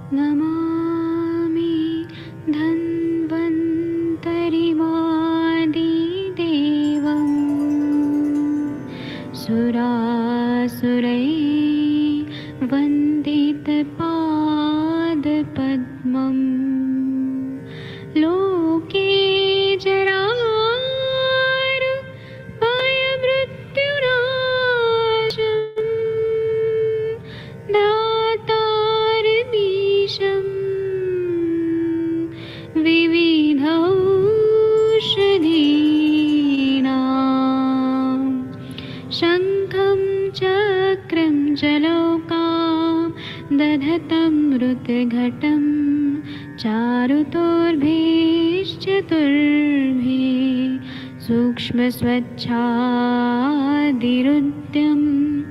नमामि धन्वन्तरिमादिदेवम् सुरासुरैर्वन्दितपादपद्मम् लोके जरामृत्युनाशम् दातारमीशम् विविधौषधीनां शङ्खं चक्रं जलौकां दधतं मृतघटं चारुतोर्भिश्चतुर्भिः सूक्ष्मस्वच्छादिरुद्यं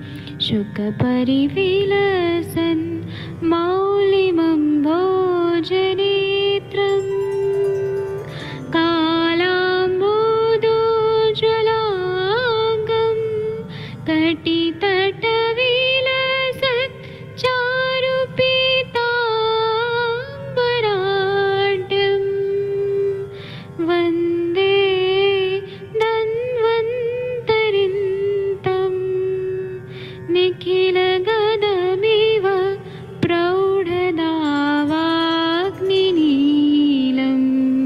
शुकपरिविलसन् मौलिमं भोजनेत्रम् कालाम्बोदोज्ज्वलाङ्गं कटितटविलसत् चारुपीताम्बराढ्यं वन्दे धन्वन्तरिन्तं निखिलगदमिव प्रौढदावाग्निनीलम्।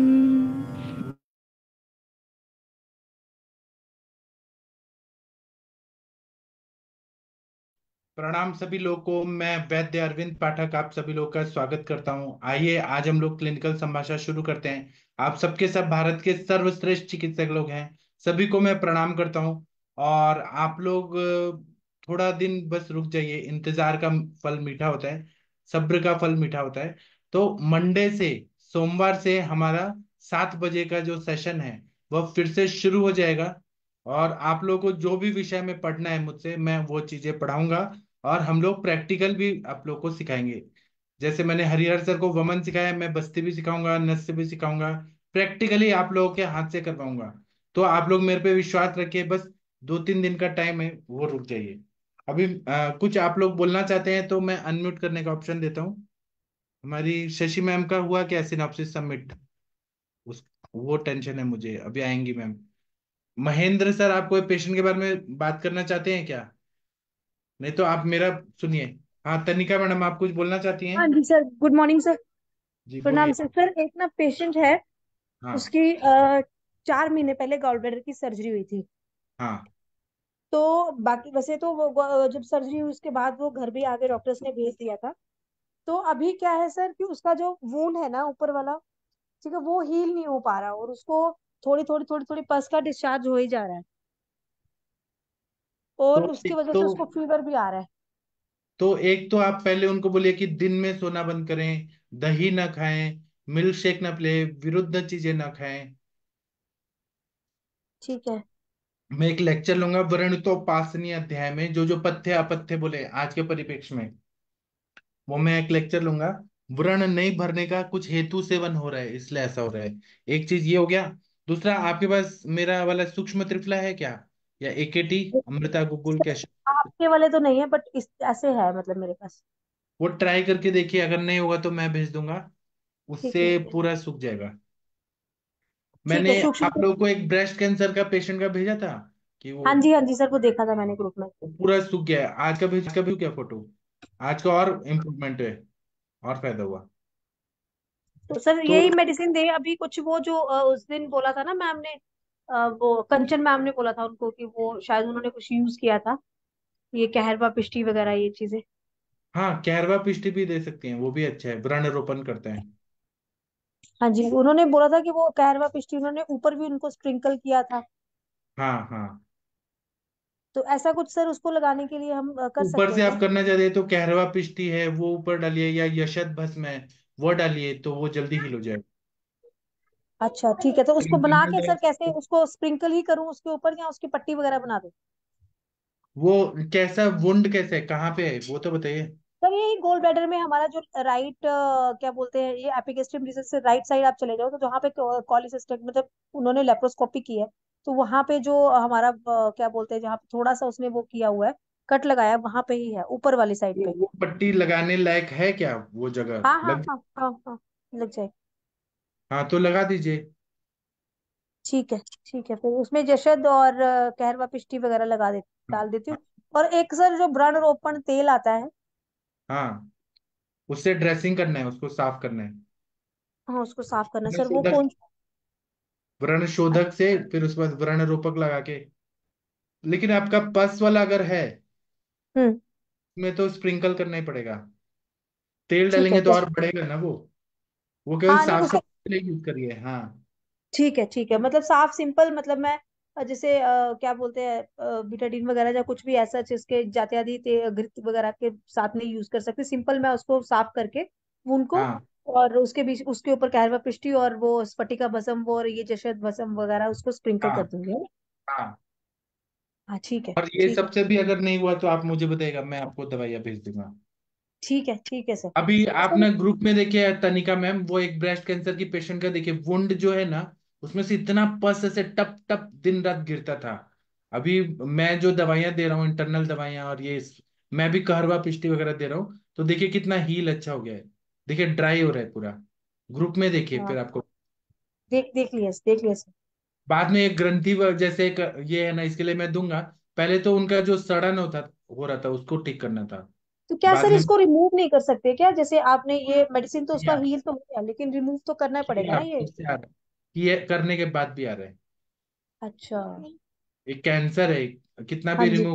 प्रणाम सभी लोगों को। मैं वैद्य अरविंद पाठक आप सभी लोगों का स्वागत करता हूं। आइए आज हम लोग क्लिनिकल संभाषण शुरू करते हैं। आप सबके सब भारत के सर्वश्रेष्ठ चिकित्सक लोग हैं, सभी को मैं प्रणाम करता हूं। और आप लोग थोड़ा दिन बस रुक जाइए, इंतजार का फल मीठा होता है, सब्र का फल मीठा होता है। तो मंडे से सोमवार से हमारा 7 बजे का जो सेशन है वह फिर से शुरू हो जाएगा। और आप लोगों को जो भी विषय में पढ़ना है मुझसे, मैं वो चीजें पढ़ाऊंगा। और हम लोग प्रैक्टिकल भी आप लोग को सिखाएंगे। जैसे मैंने हरिहर सर को वमन सिखाया, मैं बस्ती भी सिखाऊंगा, नस्य भी सिखाऊंगा। प्रैक्टिकली आप लोगों के हाथ से करवाऊंगा। तो आप लोग मेरे पे विश्वास रखिए, बस 2-3 दिन का टाइम है, वो रुक जाइए। अभी कुछ आप लोग बोलना चाहते हैं तो मैं अनम्यूट करने का ऑप्शन देता हूँ। हमारी शशि मैम का हुआ क्या सिनॉप्सिस सबमिट? उस वो टेंशन है मुझे, अभी आएंगी मैम। महेंद्र सर, आप कोई पेशेंट के बारे में बात करना चाहते हैं क्या? नहीं तो आप मेरा सुनिए। हाँ तनिका मैडम, आप कुछ बोलना चाहती हैं? हाँ जी सर, गुड मॉर्निंग सर। जी प्रणाम बोलिए। सर। सर एक ना पेशेंट है, हाँ। उसकी 4 महीने पहले गॉल ब्लैडर की सर्जरी हुई थी। हाँ। तो बाकी वैसे तो वो जब सर्जरी हुई उसके बाद वो घर भी आगे डॉक्टर्स ने भेज दिया था। तो अभी क्या है सर कि उसका जो वूंड है ना ऊपर वाला, ठीक है, वो हील नहीं हो पा रहा और उसको थोड़ी थोड़ी पस का डिस्चार्ज हो ही जा रहा है और तो उसकी एक वजह तो से उसको फीवर भी आ रहा है। एक तो आप पहले उनको बोलिए कि दिन में सोना बंद करें, दही ना खाएं, मिल्क शेक ना पिए, विरुद्ध चीजें ना खाएं। ठीक है। मैं एक लेक्चर लूंगा व्रणितोपासनीय अध्याय में, जो जो पथ्य अपथ्य बोले आज के परिप्रेक्ष्य में, वो मैं एक लेक्चर लूंगा। व्रण नहीं भरने का कुछ हेतु सेवन हो रहा है, इसलिए ऐसा हो रहा है। एक चीज ये हो गया। दूसरा, आपके पास मेरा वाला सूक्ष्म त्रिफला है क्या, या एकेटी अमृता गुगुल सर कैश? आपके वाले तो नहीं है बट इस ऐसे है मतलब मेरे पास। वो ट्राई करके देखिए, अगर नहीं होगा तो मैं भेज दूंगा, ठीक उससे है। पूरा सूख जाएगा। ठीक है मैंने सूक्ष्म। आप लोगों को एक ब्रेस्ट कैंसर का पेशेंट का भेजा था कि वो हाँ जी सर, वो देखा था मैंने ग्रुप में। पूरा सूख गया है। आज का भी क्या फोटो, आज का और इम्प्रूवमेंट है, और फायदा हुआ। तो सर तो यही मेडिसिन दे अभी कुछ, वो जो उस दिन बोला था ना मैम ने, वो कंचन मैम ने बोला था उनको कि वो शायद उन्होंने कुछ यूज किया था, ये कहरवा पिष्टी वगैरह ये चीजें। हाँ, कहरवा पिष्टी भी दे सकती हैं, वो भी अच्छा है, व्रण रोपण करते हैं। हाँ जी, उन्होंने बोला था कि वो कहरवा पिष्टी उन्होंने ऊपर भी उनको स्प्रिंकल किया था। हाँ हाँ। तो ऐसा कुछ सर उसको लगाने के लिए हम कर ऊपर सकते से हैं क्या? आप करना चाहते हैं तो कहरवा पिष्टी है वो ऊपर डालिए, या यशत भस्म है वो डालिए, तो वो जल्दी हिल हो जाएगा। अच्छा ठीक है, तो उसको बना इंटरनल के सर कैसे ड्राई, उसको स्प्रिंकल ही करूं उसके ऊपर या उसकी पट्टी वगैरह बना दूं? वो कैसा वुंड कैसे है, कहाँ पे है वो तो बताइए। सर यही गोल ब्लैडर में हमारा जो राइट, क्या बोलते हैं, ये एपिगेस्ट्रियम डिजीज से राइट साइड आप चले जाओ तो जहाँ पे कॉलिसिस्टिक मतलब उन्होंने लेप्रोस्कोपी की है, तो वहां पे जो हमारा क्या बोलते हैं, जहाँ पे थोड़ा सा उसने वो किया हुआ है, कट लगाया वहां पे ही है, ऊपर वाली साइड पे। वो पट्टी लगाने लायक है क्या वो जगह हाँ हाँ लग? हाँ हाँ हाँ, लग जाए। हाँ तो लगा दीजिए। ठीक है ठीक है, फिर उसमें जशद और कहरवा पिष्टी वगैरह लगा दे, हाँ डाल देती हूँ। हाँ और एक सर जो व्रण रोपण तेल आता है। हाँ, उससे ड्रेसिंग करना है, उसको साफ करना है। हाँ उसको साफ करना है व्रण सर, वो शोधक, कौन। व्रण शोधक से फिर उसके बाद व्रण रोपक लगा के। लेकिन आपका पस वाला अगर है, हम्म। उसमें तो स्प्रिंकल करना ही पड़ेगा। तेल ठीक है डालेंगे तो और कैसे। बढ़ेगा ना वो केवल हाँ नहीं साफ उसका। सफाई के लिए यूज करिए। हाँ ठीक है, मतलब साफ सिंपल, मतलब मैं जैसे क्या बोलते हैं बिटाडीन वगैरह या कुछ भी ऐसा जिसके जात्यादि घृत वगैरह के साथ नहीं यूज कर सकते, सिंपल मैं उसको साफ करके वून को, हाँ और उसके बीच उसके ऊपर कहरवा पिष्टी और वो स्फटिका भस्म वो और ये जशद भस्म वगैरह उसको स्प्रिंकल कर हाँ दूंगी, है ना? हाँ। हाँ ठीक है और ये ठीक है सबसे भी अगर नहीं हुआ तो आप मुझे बताइएगा, मैं आपको दवाइयाँ भेज दूंगा। ठीक है सर। अभी आप सर। ना ग्रुप में देखिए तनिका मैम, वो एक ब्रेस्ट कैंसर की पेशेंट का देखिए वुंड जो है ना, उसमें से इतना पस ऐसे टप टप दिन रात गिरता था। अभी मैं जो दवाइयाँ दे रहा हूँ, इंटरनल दवाइयाँ और ये मैं भी कहरवा पिष्टी वगैरह दे रहा हूँ, तो देखिए कितना हील अच्छा हो गया है। देखिए ड्राई हो रहा है पूरा। ग्रुप में देखिए हाँ फिर आपको। देख लिया सर। बाद में एक ग्रंथि जैसे एक ये है ना, इसके लिए मैं दूंगा। पहले तो उनका जो सड़न होता हो रहा था उसको ठीक करना था। तो क्या बाद सर में इसको रिमूव नहीं कर सकते क्या, जैसे आपने ये मेडिसिन तो उसका किया हील तो हो गया, लेकिन रिमूव तो करना ही पड़ेगा किया ना ये। उससे आ रहा है, किए करने के बाद भी आ रहा है। अच्छा। एक कैंसर है, कितना हाँ भी जी। रिमूव,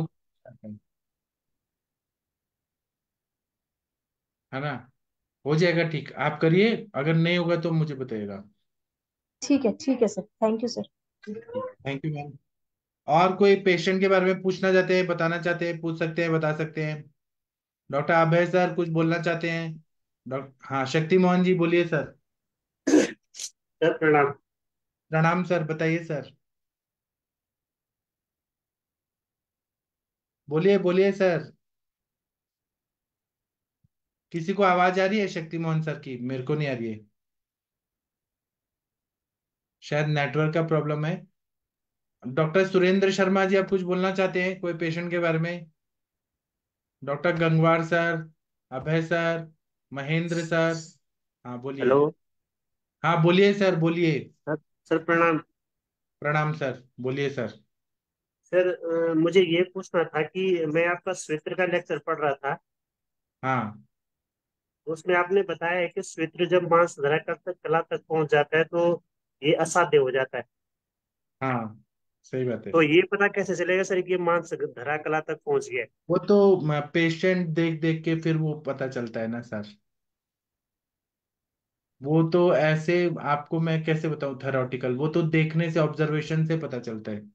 है ना? हो जाएगा ठीक, आप करिए। अगर नहीं होगा तो मुझे बताइएगा। ठीक है sir, thank you sir. Thank you ma'am. और कोई पेशेंट के बारे में पूछना चाहते हैं, बताना चाहते हैं, पूछ सकते हैं, बता सकते हैं। डॉक्टर अभय सर कुछ बोलना चाहते हैं? डॉक्टर, हाँ, शक्ति मोहन जी बोलिए सर। सर प्रणाम। प्रणाम सर, बताइए सर। बोलिए बोलिए सर। किसी को आवाज आ रही है शक्ति मोहन सर की? मेरे को नहीं आ रही है। शायद नेटवर्क का प्रॉब्लम है। डॉक्टर सुरेंद्र शर्मा जी, आप कुछ बोलना चाहते हैं कोई पेशेंट के बारे में? Doctor Gangwar sir, Abhay sir, Mahendra sir. हाँ बोलिए। हेलो। हाँ बोलिए सर, बोलिए। सर सर प्रणाम। प्रणाम सर, बोलिए सर। सर मुझे ये पूछना था कि मैं आपका स्वित्र का लेक्चर पढ़ रहा था। हाँ उसमें आपने बताया है कि स्वित्र जब मांस धरातल तक कला तक पहुंच जाता है तो ये असाध्य हो जाता है। हाँ, सही बात है। तो ये पता कैसे चलेगा सर कि ये मांस धरा कला तक पहुंच गया है? वो तो पेशेंट देख देख के फिर वो पता चलता है ना सर। वो तो ऐसे आपको मैं कैसे बताऊं थेरोटिकल, वो तो देखने से, ऑब्जर्वेशन से पता चलता है।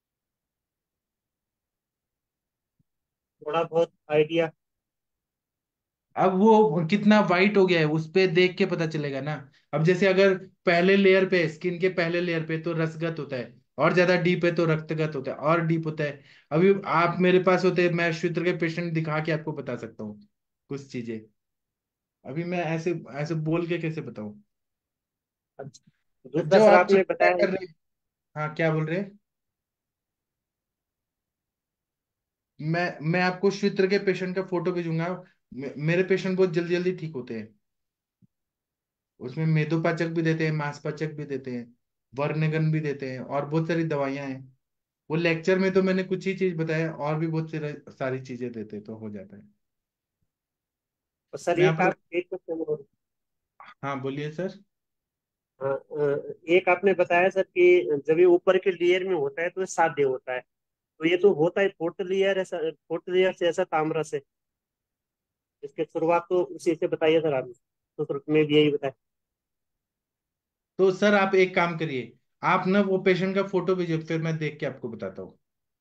थोड़ा बहुत आइडिया। अब वो कितना वाइट हो गया है उस पे देख के पता चलेगा ना। अब जैसे अगर पहले लेयर पे, स्किन के पहले लेयर पे तो रसगत होता है, और ज्यादा डीप है तो रक्तगत होता है, और डीप होता है। अभी आप मेरे पास होते, मैं शुद्र के पेशेंट दिखा के आपको बता सकता हूँ कुछ चीजें। अभी मैं ऐसे ऐसे बोल के कैसे बताऊं? अच्छा, दूसरा जो सर आप आपने चिकित्सा बताया कर रहे हैं। हाँ क्या बोल रहे हैं? मैं आपको शुद्र के पेशेंट का फोटो भेजूंगा। मेरे पेशेंट बहुत जल्दी जल्दी ठीक होते हैं। उसमें मेदोपाचक भी देते हैं, मांसपाचक भी देते हैं, वर्णगन भी देते हैं, और बहुत सारी दवाइयां हैं। वो लेक्चर में तो मैंने कुछ ही चीज बताया, और भी बहुत सारी चीजें देते हैं, तो हो जाता है। और सर मैं आपको, एक क्वेश्चन और। हाँ बोलिए सर। हाँ, एक आपने बताया सर कि जब ये ऊपर के लेयर में होता है तो ये साध्य होता है। तो ये तो होता है फोर्थ लेयर, ऐसा फोर्थ लेयर से ऐसा ताम्र से। इसकी शुरुआत तो उसी से बताइए सर आपने, तो शुरू में भी यही बताया। तो सर आप एक काम करिए, आप ना वो पेशेंट का फोटो भेजिए, फिर मैं देख के आपको बताता हूँ।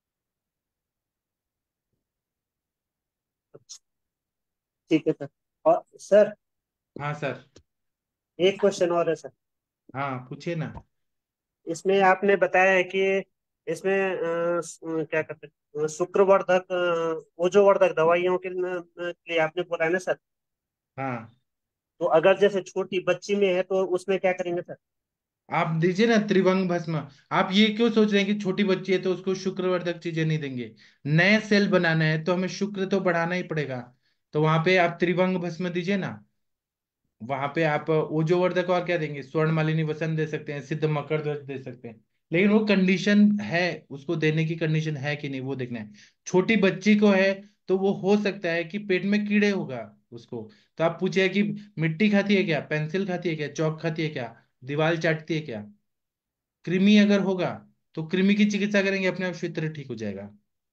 ठीक है सर। और सर हाँ सर। एक क्वेश्चन और है सर। हाँ पूछिए ना। इसमें आपने बताया है कि इसमें क्या कहते हैं शुक्रवर्धक ओजोवर्धक दवाइयों के लिए आपने बोला है ना सर। हाँ तो अगर जैसे छोटी बच्ची में है तो उसमें क्या करेंगे सर? आप दीजिए ना त्रिभंग भस्म। आप ये क्यों सोच रहे हैं कि छोटी बच्ची है तो उसको शुक्रवर्धक चीजें नहीं देंगे? नए सेल बनाना है तो हमें शुक्र तो बढ़ाना ही पड़ेगा। तो वहां पे आप त्रिभंग भस्म दीजिए ना। वहां पे आप ओजोवर्धक और क्या देंगे? स्वर्ण मालिनी वसन दे सकते हैं, सिद्ध मकर ध्वज दे सकते हैं। लेकिन वो कंडीशन है, उसको देने की कंडीशन है कि नहीं वो देखना है। छोटी बच्ची को है तो वो हो सकता है कि पेट में कीड़े होगा उसको। तो आप पूछिए कि मिट्टी खाती है क्या, पेंसिल खाती है क्या, चौक खाती है क्या, दीवार चाटती है क्या? कृमि अगर होगा तो कृमि की चिकित्सा करेंगे, अपने आप शीघ्र ठीक हो जाएगा।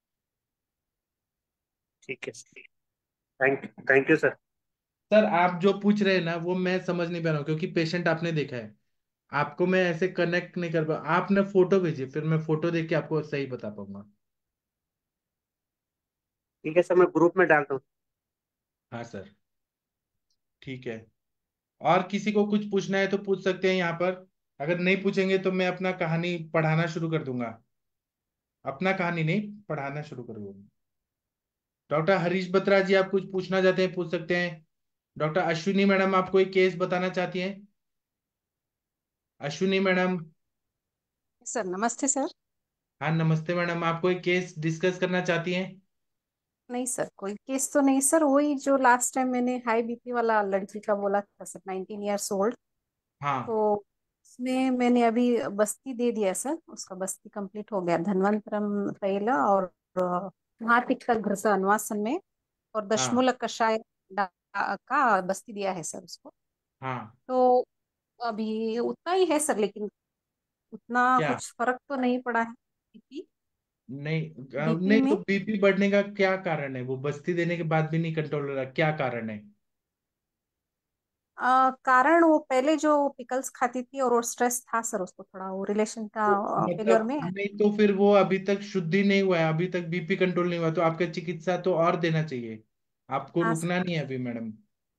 ठीक है sir. Thank you sir. Sir आप जो पूछ रहे हैं ना वो मैं समझ नहीं पा रहा हूँ, क्योंकि पेशेंट आपने देखा है। आपको मैं ऐसे कनेक्ट नहीं कर पा। आपने फोटो भेजिए, फिर मैं फोटो देख के आपको सही बता पाऊंगा। ठीक है सर, मैं ग्रुप में डालता हूँ। हाँ सर, ठीक है। और किसी को कुछ पूछना है तो पूछ सकते हैं यहाँ पर। अगर नहीं पूछेंगे तो मैं अपना कहानी पढ़ाना शुरू कर दूंगा। अपना कहानी नहीं, पढ़ाना शुरू कर दूंगा। डॉक्टर हरीश बत्रा जी, आप कुछ पूछना चाहते हैं पूछ सकते हैं। डॉक्टर अश्विनी मैडम, आप कोई केस बताना चाहती हैं? अश्विनी मैडम। सर नमस्ते सर। हाँ नमस्ते मैडम, आप कोई केस डिस्कस करना चाहती हैं? नहीं सर, कोई केस तो नहीं सर, वही जो लास्ट टाइम मैंने हाई बीपी वाला लड़की का बोला था सर, 19 ईयर्स ओल्ड। हाँ। तो उसमें मैंने अभी बस्ती दे दिया सर, उसका बस्ती कंप्लीट हो गया, धन्वंतरम तैल और महापित्त घृत अन्वासन में, और हाँ। दशमूलक कषाय का बस्ती दिया है सर उसको। हाँ। तो अभी उतना ही है सर, लेकिन उतना क्या? कुछ फर्क तो नहीं पड़ा है। बीपी नहीं बीपी नहीं, तो में बीपी बढ़ने का क्या कारण है? वो बस्ती देने के बाद भी नहीं कंट्रोल हो रहा, क्या कारण है? कारण वो पहले जो पिकल्स खाती थी और वो स्ट्रेस था सर, उसको थोड़ा वो रिलेशन का तो फेलियर मतलब में। नहीं, तो फिर वो अभी तक शुद्धि नहीं हुआ है, अभी तक बीपी कंट्रोल नहीं हुआ, तो आपका चिकित्सा तो और देना चाहिए। आपको हाँ रुकना नहीं है अभी मैडम।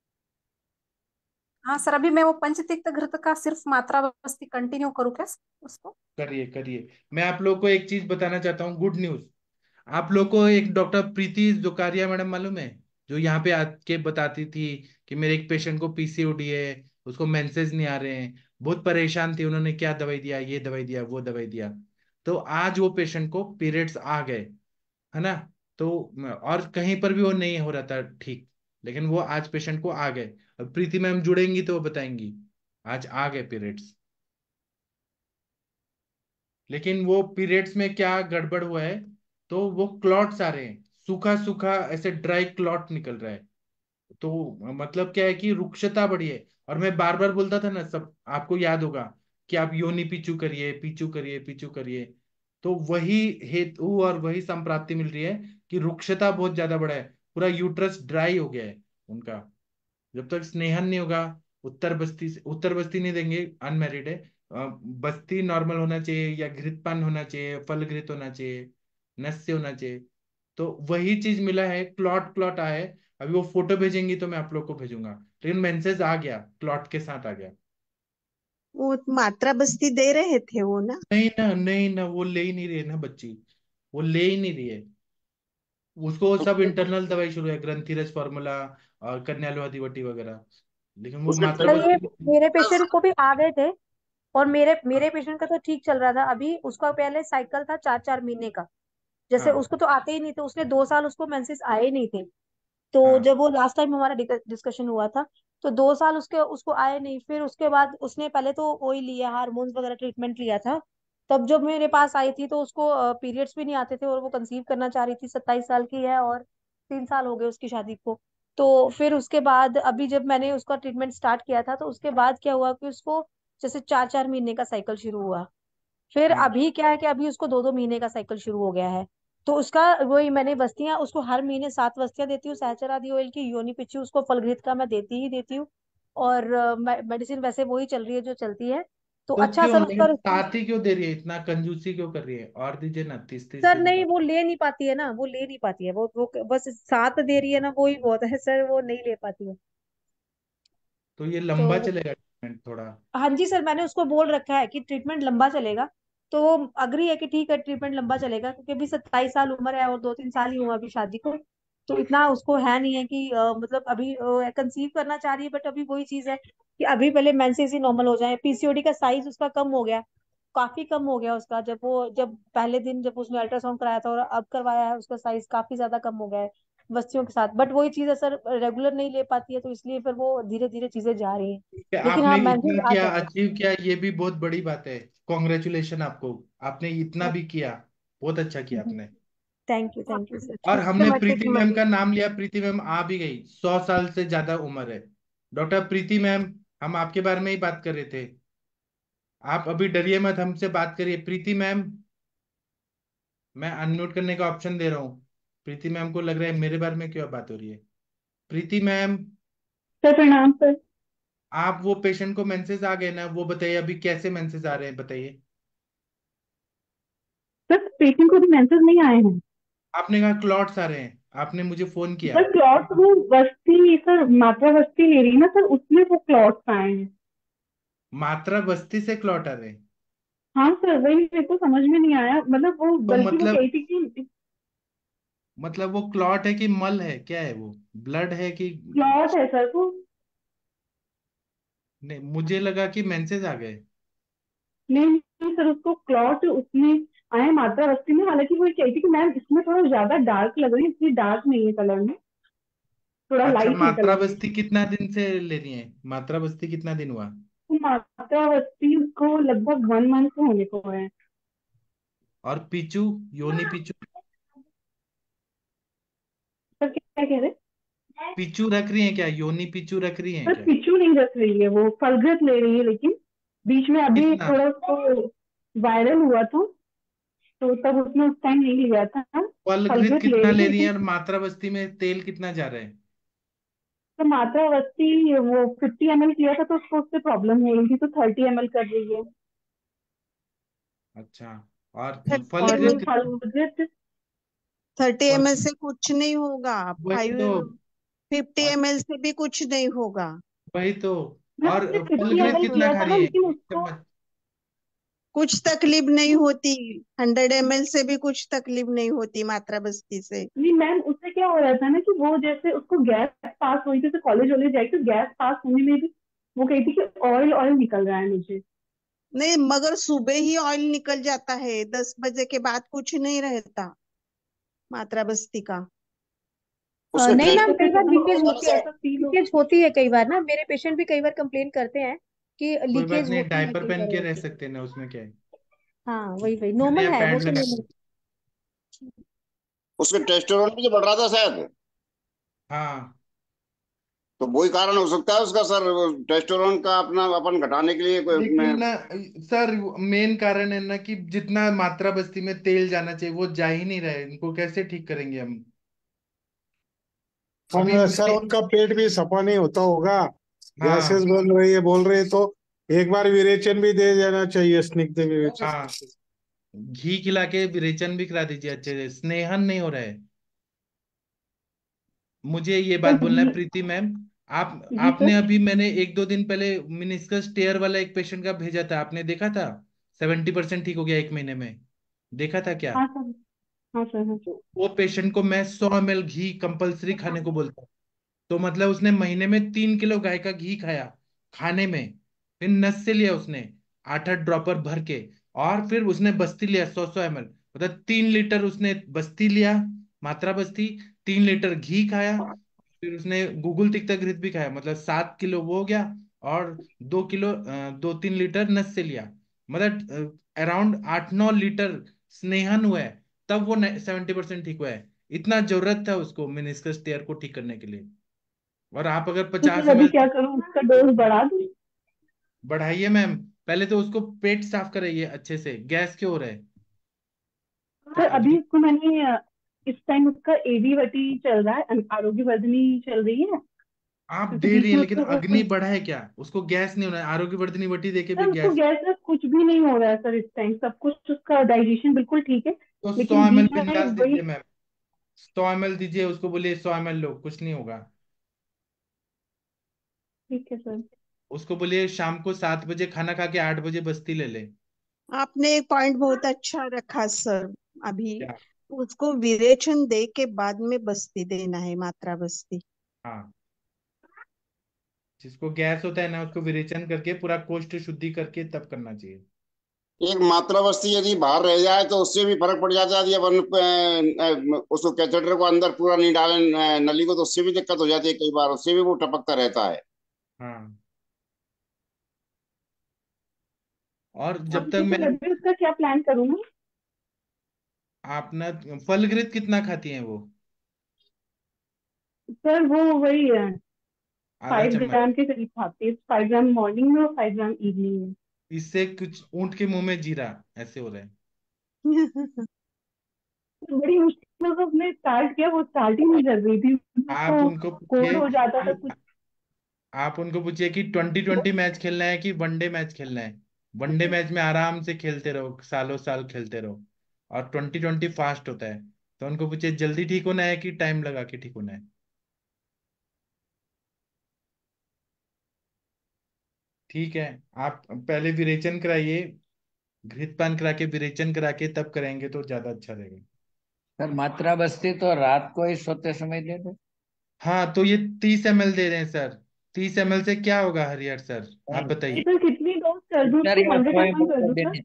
हाँ सर, अभी मैं वो पंचतीर्थ घृत का सिर्फ मात्रा बस्ती कंटिन्यू करूँ क्या सर उसको? करिए करिए। मैं आप लोग को एक चीज बताना चाहता हूँ, गुड न्यूज। आप लोग को एक डॉक्टर प्रीति जोकारिया मैडम मालूम है? जो यहाँ पे आके बताती थी कि मेरे एक पेशेंट को पीसीओडी है, उसको मेंसेस नहीं आ रहे हैं, बहुत परेशान थी, उन्होंने क्या दवाई दिया, ये दवाई दिया, वो दवाई दिया। तो आज वो पेशेंट को पीरियड्स आ गए, है ना? तो और कहीं पर भी वो नहीं हो रहा था ठीक, लेकिन वो आज पेशेंट को आ गए। अब प्रीति मैम जुड़ेंगी तो वो बताएंगी। आज आ गए पीरियड्स। लेकिन वो पीरियड्स में क्या गड़बड़ हुआ है, तो वो क्लॉट्स आ रहे हैं, सूखा सूखा ऐसे ड्राई क्लॉट निकल रहा है। तो मतलब क्या है कि रुक्षता बढ़ी है। और मैं बार बार बोलता था ना, सब आपको याद होगा कि आप योनि पीछू करिए, पीछू करिए, पीछू करिए। तो वही हेतु और वही संप्राप्ति मिल रही है कि रुक्षता बहुत ज्यादा बढ़ा है। पूरा यूट्रस ड्राई हो गया है उनका। जब तक स्नेहन नहीं होगा, उत्तर बस्ती नहीं देंगे, अनमेरिड है। बस्ती नॉर्मल होना चाहिए, या घृतपान होना चाहिए, फल घृत होना चाहिए, नस्य होना चाहिए। तो वही चीज मिला है, क्लॉट क्लॉट आया है। अभी वो फोटो भेजेंगी तो मैं आप लोग को भेजूंगा। लेकिन मेंसेस आ गया, क्लॉट के साथ आ गया। वो मात्रा बस्ती दे रहे थे वो ना। नहीं ना, नहीं ना, वो ले ही नहीं रही है ना बच्ची। वो ले ही नहीं रही है। उसको सब इंटरनल दवाई शुरू है, ग्रंथिरस फार्मूला और कन्या दिवटी वगैरह। लेकिन वो उसने मात्रा अच्छा, ये बस्ती। मेरे पेशेंट को भी आ गए थे, और मेरे मेरे पेशेंट का तो ठीक चल रहा था। अभी उसका पहले साइकिल था 4-4 महीने का, जैसे हाँ। उसको तो आते ही नहीं थे, उसने 2 साल उसको मेंसेस आए ही नहीं थे। तो हाँ। जब वो लास्ट टाइम हमारा डिस्कशन हुआ था, तो 2 साल उसके उसको आए नहीं। फिर उसके बाद उसने पहले तो वही लिया, हार्मोन्स वगैरह ट्रीटमेंट लिया था। तब जब मेरे पास आई थी तो उसको पीरियड्स भी नहीं आते थे, और वो कंसीव करना चाह रही थी, 27 साल की है, और 3 साल हो गए उसकी शादी को। तो फिर उसके बाद अभी जब मैंने उसका ट्रीटमेंट स्टार्ट किया था, तो उसके बाद क्या हुआ कि उसको जैसे 4-4 महीने का साइकिल शुरू हुआ। फिर हाँ। अभी क्या है कि अभी उसको 2-2 महीने का साइकिल शुरू हो गया है। तो उसका वही मैंने बस्तियां उसको हर महीने 7 बस्तियां देती हूँ, सहचर आदि ऑयल की, योनि पिच्ची उसको फलघृत का मैं देती ही देती हूँ। और मेडिसिन वैसे वही चल रही है जो चलती है। तो तो अच्छा क्यों, सर उसका लेकिन रिस्पॉन्स। साथ ही क्यों दे रही है, इतना कंजूसी क्यों कर रही है? और दीजिए ना, 30-30 सर दिन नहीं, का। वो ले नहीं पाती है ना, वो ले नहीं पाती है, वो बस साथ दे रही है ना, वो ही बहुत है सर, वो नहीं ले पाती है। तो ये लंबा तो चलेगा ट्रीटमेंट थोड़ा। हाँ जी सर, मैंने उसको बोल रखा है कि ट्रीटमेंट लंबा चलेगा। तो वो अग्री है कि ठीक है, ट्रीटमेंट लंबा चलेगा, क्योंकि अभी 27 साल उम्र है और 2-3 साल ही हुआ अभी शादी को। तो इतना उसको है नहीं है कि मतलब अभी कंसीव करना चाह रही है, बट अभी वही चीज है कि अभी पहले मेंसेस ही नॉर्मल हो जाए, पीसीओडी का साइज उसका कम हो गया, काफी कम हो गया उसका, जब पहले दिन जब उसने अल्ट्रासाउंड कराया था और अब करवाया है, उसका साइज काफी ज्यादा कम हो गया है बस्तियों के साथ। बट वही चीज है सर, रेगुलर नहीं ले पाती है, तो इसलिए फिर वो धीरे धीरे चीजें जा रही हैं। कि लेकिन आपने हाँ, इतना मेंसेस आ किया, जाते हैं। अचीव किया, ये भी बहुत बड़ी बात है। कॉन्ग्रेचुलेशन आपको, आपने इतना भी किया, बहुत अच्छा किया आपने। Thank you sir. और हमने सिस्टमेटिक प्रीति मैम का मैनेजमेंट। नाम लिया, प्रीति मैम आ भी गई, 100 साल से ज्यादा उम्र है। डॉक्टर प्रीति मैम, हम आपके बारे में ही बात कर रहे थे। आप अभी डरिए मत, हमसे बात करिए प्रीति मैम। मैं अनम्यूट करने का ऑप्शन दे रहा हूँ। प्रीति मैम को लग रहा है मेरे बारे में क्यों बात हो रही है। प्रीति मैम, सर प्रणाम सर। आप वो पेशेंट को मेंसेस आ गए ना, वो बताइए अभी कैसे मेंसेस आ रहे हैं, बताइए। सर पेशेंट को भी मेंसेस नहीं आए हैं। आपने कहा क्लॉट्स आ रहे हैं, आपने मुझे फोन किया। सर क्लॉट वो बस्ती, सर मात्रा बस्ती ले रही है ना सर, उसमें वो क्लॉट्स आए हैं। मात्रा बस्ती से क्लॉट आ रहे हैं? हाँ सर, वही मेरे को समझ में नहीं आया, मतलब वो तो बल्कि वो मतलब कही थी कि वो क्लॉट है कि मल है, क्या है वो, ब्लड है कि? क्लॉट है सर वो। नहीं, मुझे लगा कि मेंसेस आ गए। नहीं नहीं सर, उसको क्लॉट उसमें आए मात्रा बस्ती में। हालांकि वो कही थी कि मैम इसमें थोड़ा ज्यादा डार्क लग रही है, इतनी डार्क नहीं है कलर में, थोड़ा अच्छा, लाइट है मात्रा कलर में। बस्ती कितना दिन से ले रही है, मात्रा बस्ती कितना दिन हुआ? तो मात्रा बस्ती उसको लगभग 1 मंथ होने को है। और पीचू, योनी पीचू? सर क्या कह रहे हैं? पीचू रख रही है क्या, योनी पीचू रख रही है पर क्या? पिच्चू नहीं रख रही है, वो फलगत ले रही है, लेकिन बीच में अभी कितना? थोड़ा उसको वायरल हुआ था, तो तब उसने उस टाइम नहीं लिया था। फलघृत फलगत ले कितना रही है ले रही है, लेकिन। और मात्रा बस्ती में तेल कितना जा रहा है? तो मात्रा अवस्थी वो 50 ml किया था, तो उसको उससे प्रॉब्लम है, इनकी तो 30 ml कर रही है। अच्छा, और 30 ml और फलघृत? फलगत 30 ml फल से कुछ नहीं होगा। वही तो। 50 ml से भी कुछ नहीं होगा। वही तो। मैं और उसने फिफ्टी फलघृत एम एल कितना किया खा था रही ना, है, लेकिन एक उसको चम्मच? कुछ तकलीफ नहीं होती। 100 ml से भी कुछ तकलीफ नहीं होती मात्रा बस्ती से। नहीं मैम, उससे क्या हो रहा था ना कि वो जैसे उसको गैस पास हुई थी, तो कॉलेज वॉलेज जाएगी तो गैस पास होने में भी वो कही थी कि ऑयल ऑयल निकल रहा है मुझे। नहीं, मगर सुबह ही ऑयल निकल जाता है, 10 बजे के बाद कुछ नहीं रहता मात्रा बस्ती का। उसके नहीं टेस्ट मैम, तो कई फिर बार हमको लीकेज होती है, ऐसा फील हो। लीकेज होती है कई बार ना, मेरे पेशेंट भी कई बार कंप्लेन करते हैं कि कोई बात लीकेज नहीं, होती है डायपर कई पहन बार के रह उनसे। सकते हैं ना, उसमें क्या है। हाँ वही वही मैंने नॉर्मल यहाँ है, वो पैड तो लगा नॉर्मल। दिया। उसके टेस्टोस्टेरोन भी जो बढ़ रहा था शायद, हाँ, तो वही कारण हो सकता है उसका सर। टेस्टोस्टेरोन का अपना अपन घटाने के लिए कोई लेकिन उसमें। ना सर, मेन कारण है ना कि जितना मात्रा बस्ती में तेल जाना चाहिए वो जा ही नहीं रहा है, इनको कैसे ठीक करेंगे हम? अभी सर मैंने, उनका पेट भी सफा नहीं होता होगा, गैसेस हाँ बोल रहे तो एक बार विरेचन भी दे देना चाहिए, स्निग्ध विरेचन। हाँ, घी खिला के रेचन भी करा दीजिए अच्छे से, स्नेहन नहीं हो रहा है। मुझे ये बात सर बोलना है जी। प्रीति मैम। आप जी आपने सर। अभी, मैंने 1-2 दिन पहले मिनिस्कस टेयर वाला एक पेशेंट का भेजा था, आपने देखा था? 70% ठीक हो गया 1 महीने में, देखा था क्या? हाँ सर। हाँ सर। हाँ तो वो पेशेंट को मैं 100 ml घी कंपलसरी खाने को बोलता हूँ। तो मतलब उसने महीने में 3 किलो गाय का घी खाया खाने में। फिर नस से लिया उसने 8-8 ड्रॉपर भर के, और फिर उसने बस्ती लिया 100-100 ml, मतलब 3 लीटर उसने बस्ती लिया, मात्रा बस्ती। 3 लीटर घी खाया। फिर उसने गूगल तिक्ता घृत भी खाया, मतलब 7 किलो वो हो गया। और 2 किलो 2-3 लीटर नस से लिया, मतलब अराउंड 8-9 लीटर स्नेहन हुआ है। तब वो 70% ठीक हुआ है। इतना जरूरत था उसको मेनिस्कस टेयर को ठीक करने के लिए। और आप अगर तो पचास सर एम अभी एल क्या करूँ, उसका डोज बढ़ा दूँ? बढ़ाइए मैम। पहले तो उसको पेट साफ कराइए अच्छे से, गैस क्यों हो रहा है? सर अभी अभी उसको मैंने इस टाइम उसका एडी वटी चल रहा है, आरोग्य वर्धनी चल रही है, आप क्योंकि दे रही बीच हैं, में लेकिन उसको अग्नि बढ़ा है क्या? उसको गैस नहीं होना है, आरोग्य वर्धनी वटी देके भी सर उसको गैस। गैस वैस कुछ भी नहीं हो रहा है सर, इस टाइम सब कुछ उसका डाइजेशन बिल्कुल ठीक है, तो सौ लेकिन एम एल बीच में बिंदास वही। दीजिए मैम, 100 ml दीजिए उसको, बोलिए 100 ml लो, कुछ नहीं होगा। ठीक है सर। उसको बोलिए शाम को 7 बजे खाना खा के 8 बजे बस्ती ले ले। आपने एक पॉइंट बहुत अच्छा रखा सर। अभी क्या? उसको विरेचन दे के बाद में बस्ती देना है, मात्रा बस्ती। हाँ, जिसको गैस होता है ना, उसको विरेचन करके पूरा कोष्ठ शुद्धि करके तब करना चाहिए। एक मात्रा बस्ती यदि बाहर रह जाए तो उससे भी फर्क पड़ जाता है। यदि अपन उसको कैथेटर को अंदर पूरा नहीं डाले नली को, तो उससे भी दिक्कत हो जाती है कई बार, उससे भी वो टपकता रहता है। हाँ। और अब जब तक ठीक है, मैं, अभी उसका क्या प्लान करूँ मैं? आप ना फल घृत कितना खाती हैं वो? सर वो वही है, आधा 5 चम्मच ग्राम के करीब खाती है, 5 ग्राम मॉर्निंग में और 5 ग्राम इवनिंग में। इससे कुछ ऊंट के मुंह में जीरा ऐसे हो रहा है। तो बड़ी मुश्किल से उसने स्टार्ट किया, वो स्टार्ट ही नहीं कर रही थी, आप उसको उनको कोल्ड पूछिए हो जाता था कि कुछ। आप उनको पूछिए कि 20-20 मैच खेलना है कि वनडे मैच खेलना है। वनडे मैच में आराम से खेलते रहो, सालों साल खेलते रहो। और 20-20 फास्ट होता है। तो उनको पूछिए जल्दी ठीक होना है कि टाइम लगा के ठीक होना है। ठीक है। आप पहले विरेचन कराइए, घृतपान करा के विरेचन करा के तब करेंगे तो ज्यादा अच्छा रहेगा। सर मात्रा बस्ती तो रात को ही सोते समय दे दे। हाँ, तो ये 30 ml दे रहे हैं सर। 30 ml से क्या होगा हरिहर सर, आप नहीं, बताइए। सर कितनी डोज कर दूं सर उसको, या 100 ml 100 ml कर तो दूं सर? देने,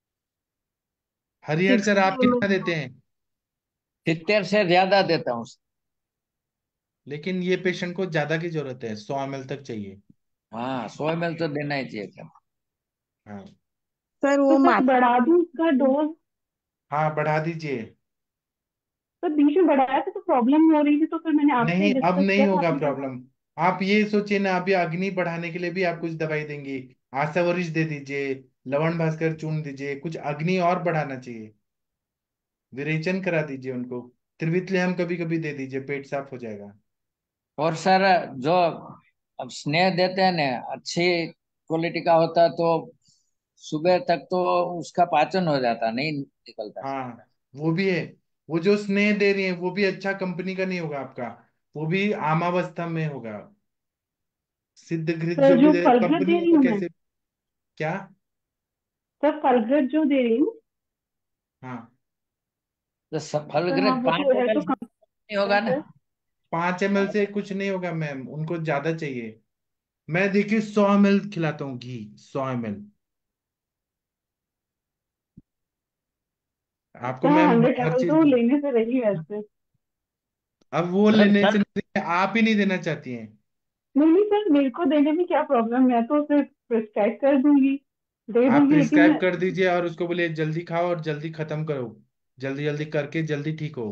हरिहर सर, आप 60 ml। कितना देते हैं? 70 से ज्यादा देता हूँ। लेकिन ये पेशेंट को ज्यादा की जरूरत है, 100 ml तक चाहिए। हाँ 100 ml तो देना ही चाहिए सर। हाँ। सर तो वो सर बढ़ा दूं उसका डोज? हाँ, बढ़ा दीजिए। तो बीच में बढ़ाया था तो प्रॉब्लम हो रही थी, तो फिर मैंने आपसे नहीं, अब डिस्कस नहीं किया था, होगा आपने बोला। प्रॉब्लम। आप ये सोचिए ना, अभी अग्नि बढ़ाने के लिए भी आप कुछ दवाई देंगी। आसावरिश दे दीजिए, लवण भास्कर चूर्ण दीजिए, कुछ अग्नि और बढ़ाना चाहिए। विरेचन करा दीजिए उनको। त्रिवितले हम कभी कभी दे दीजिए, पेट साफ हो जाएगा। और सर जो अब स्नेह देते हैं ना, अच्छी क्वालिटी का होता है तो सुबह तक तो उसका पाचन हो जाता, नहीं निकलता। हाँ, वो भी है। वो जो स्नेह दे रही है वो भी अच्छा कंपनी का नहीं होगा आपका। वो भी आमावस्था में होगा। सिद्ध घृत सर जो भी जो दे फलगृत कंपनी दे रही वाले हूँ मैं, कैसे? क्या? सर फलगृत जो दे रही हूँ, हाँ, तो सर हाँ फलगृत वो तो 5 है ml तो कम नहीं है होगा ना? सर। 5 ml से कुछ नहीं होगा मैम, उनको ज्यादा चाहिए। मैं देखिए 100 ml खिलाता हूँ घी, 100 ml। आपको तो हाँ, मैं 100 ml हर चीज तो दूँ। लेने से रही वैसे। अब वो सर लेने से सर नहीं, आप ही नहीं देना चाहती हैं। नहीं नहीं सर, मेरे को देने में क्या प्रॉब्लम, मैं तो उसे प्रिस्क्राइब कर दूंगी, दे आप दूंगी, लेकिन प्रिस्क्राइब कर दीजिए और उसको बोलिए जल्दी खाओ और जल्दी खत्म करो। जल्दी जल्दी करके जल्दी ठीक हो।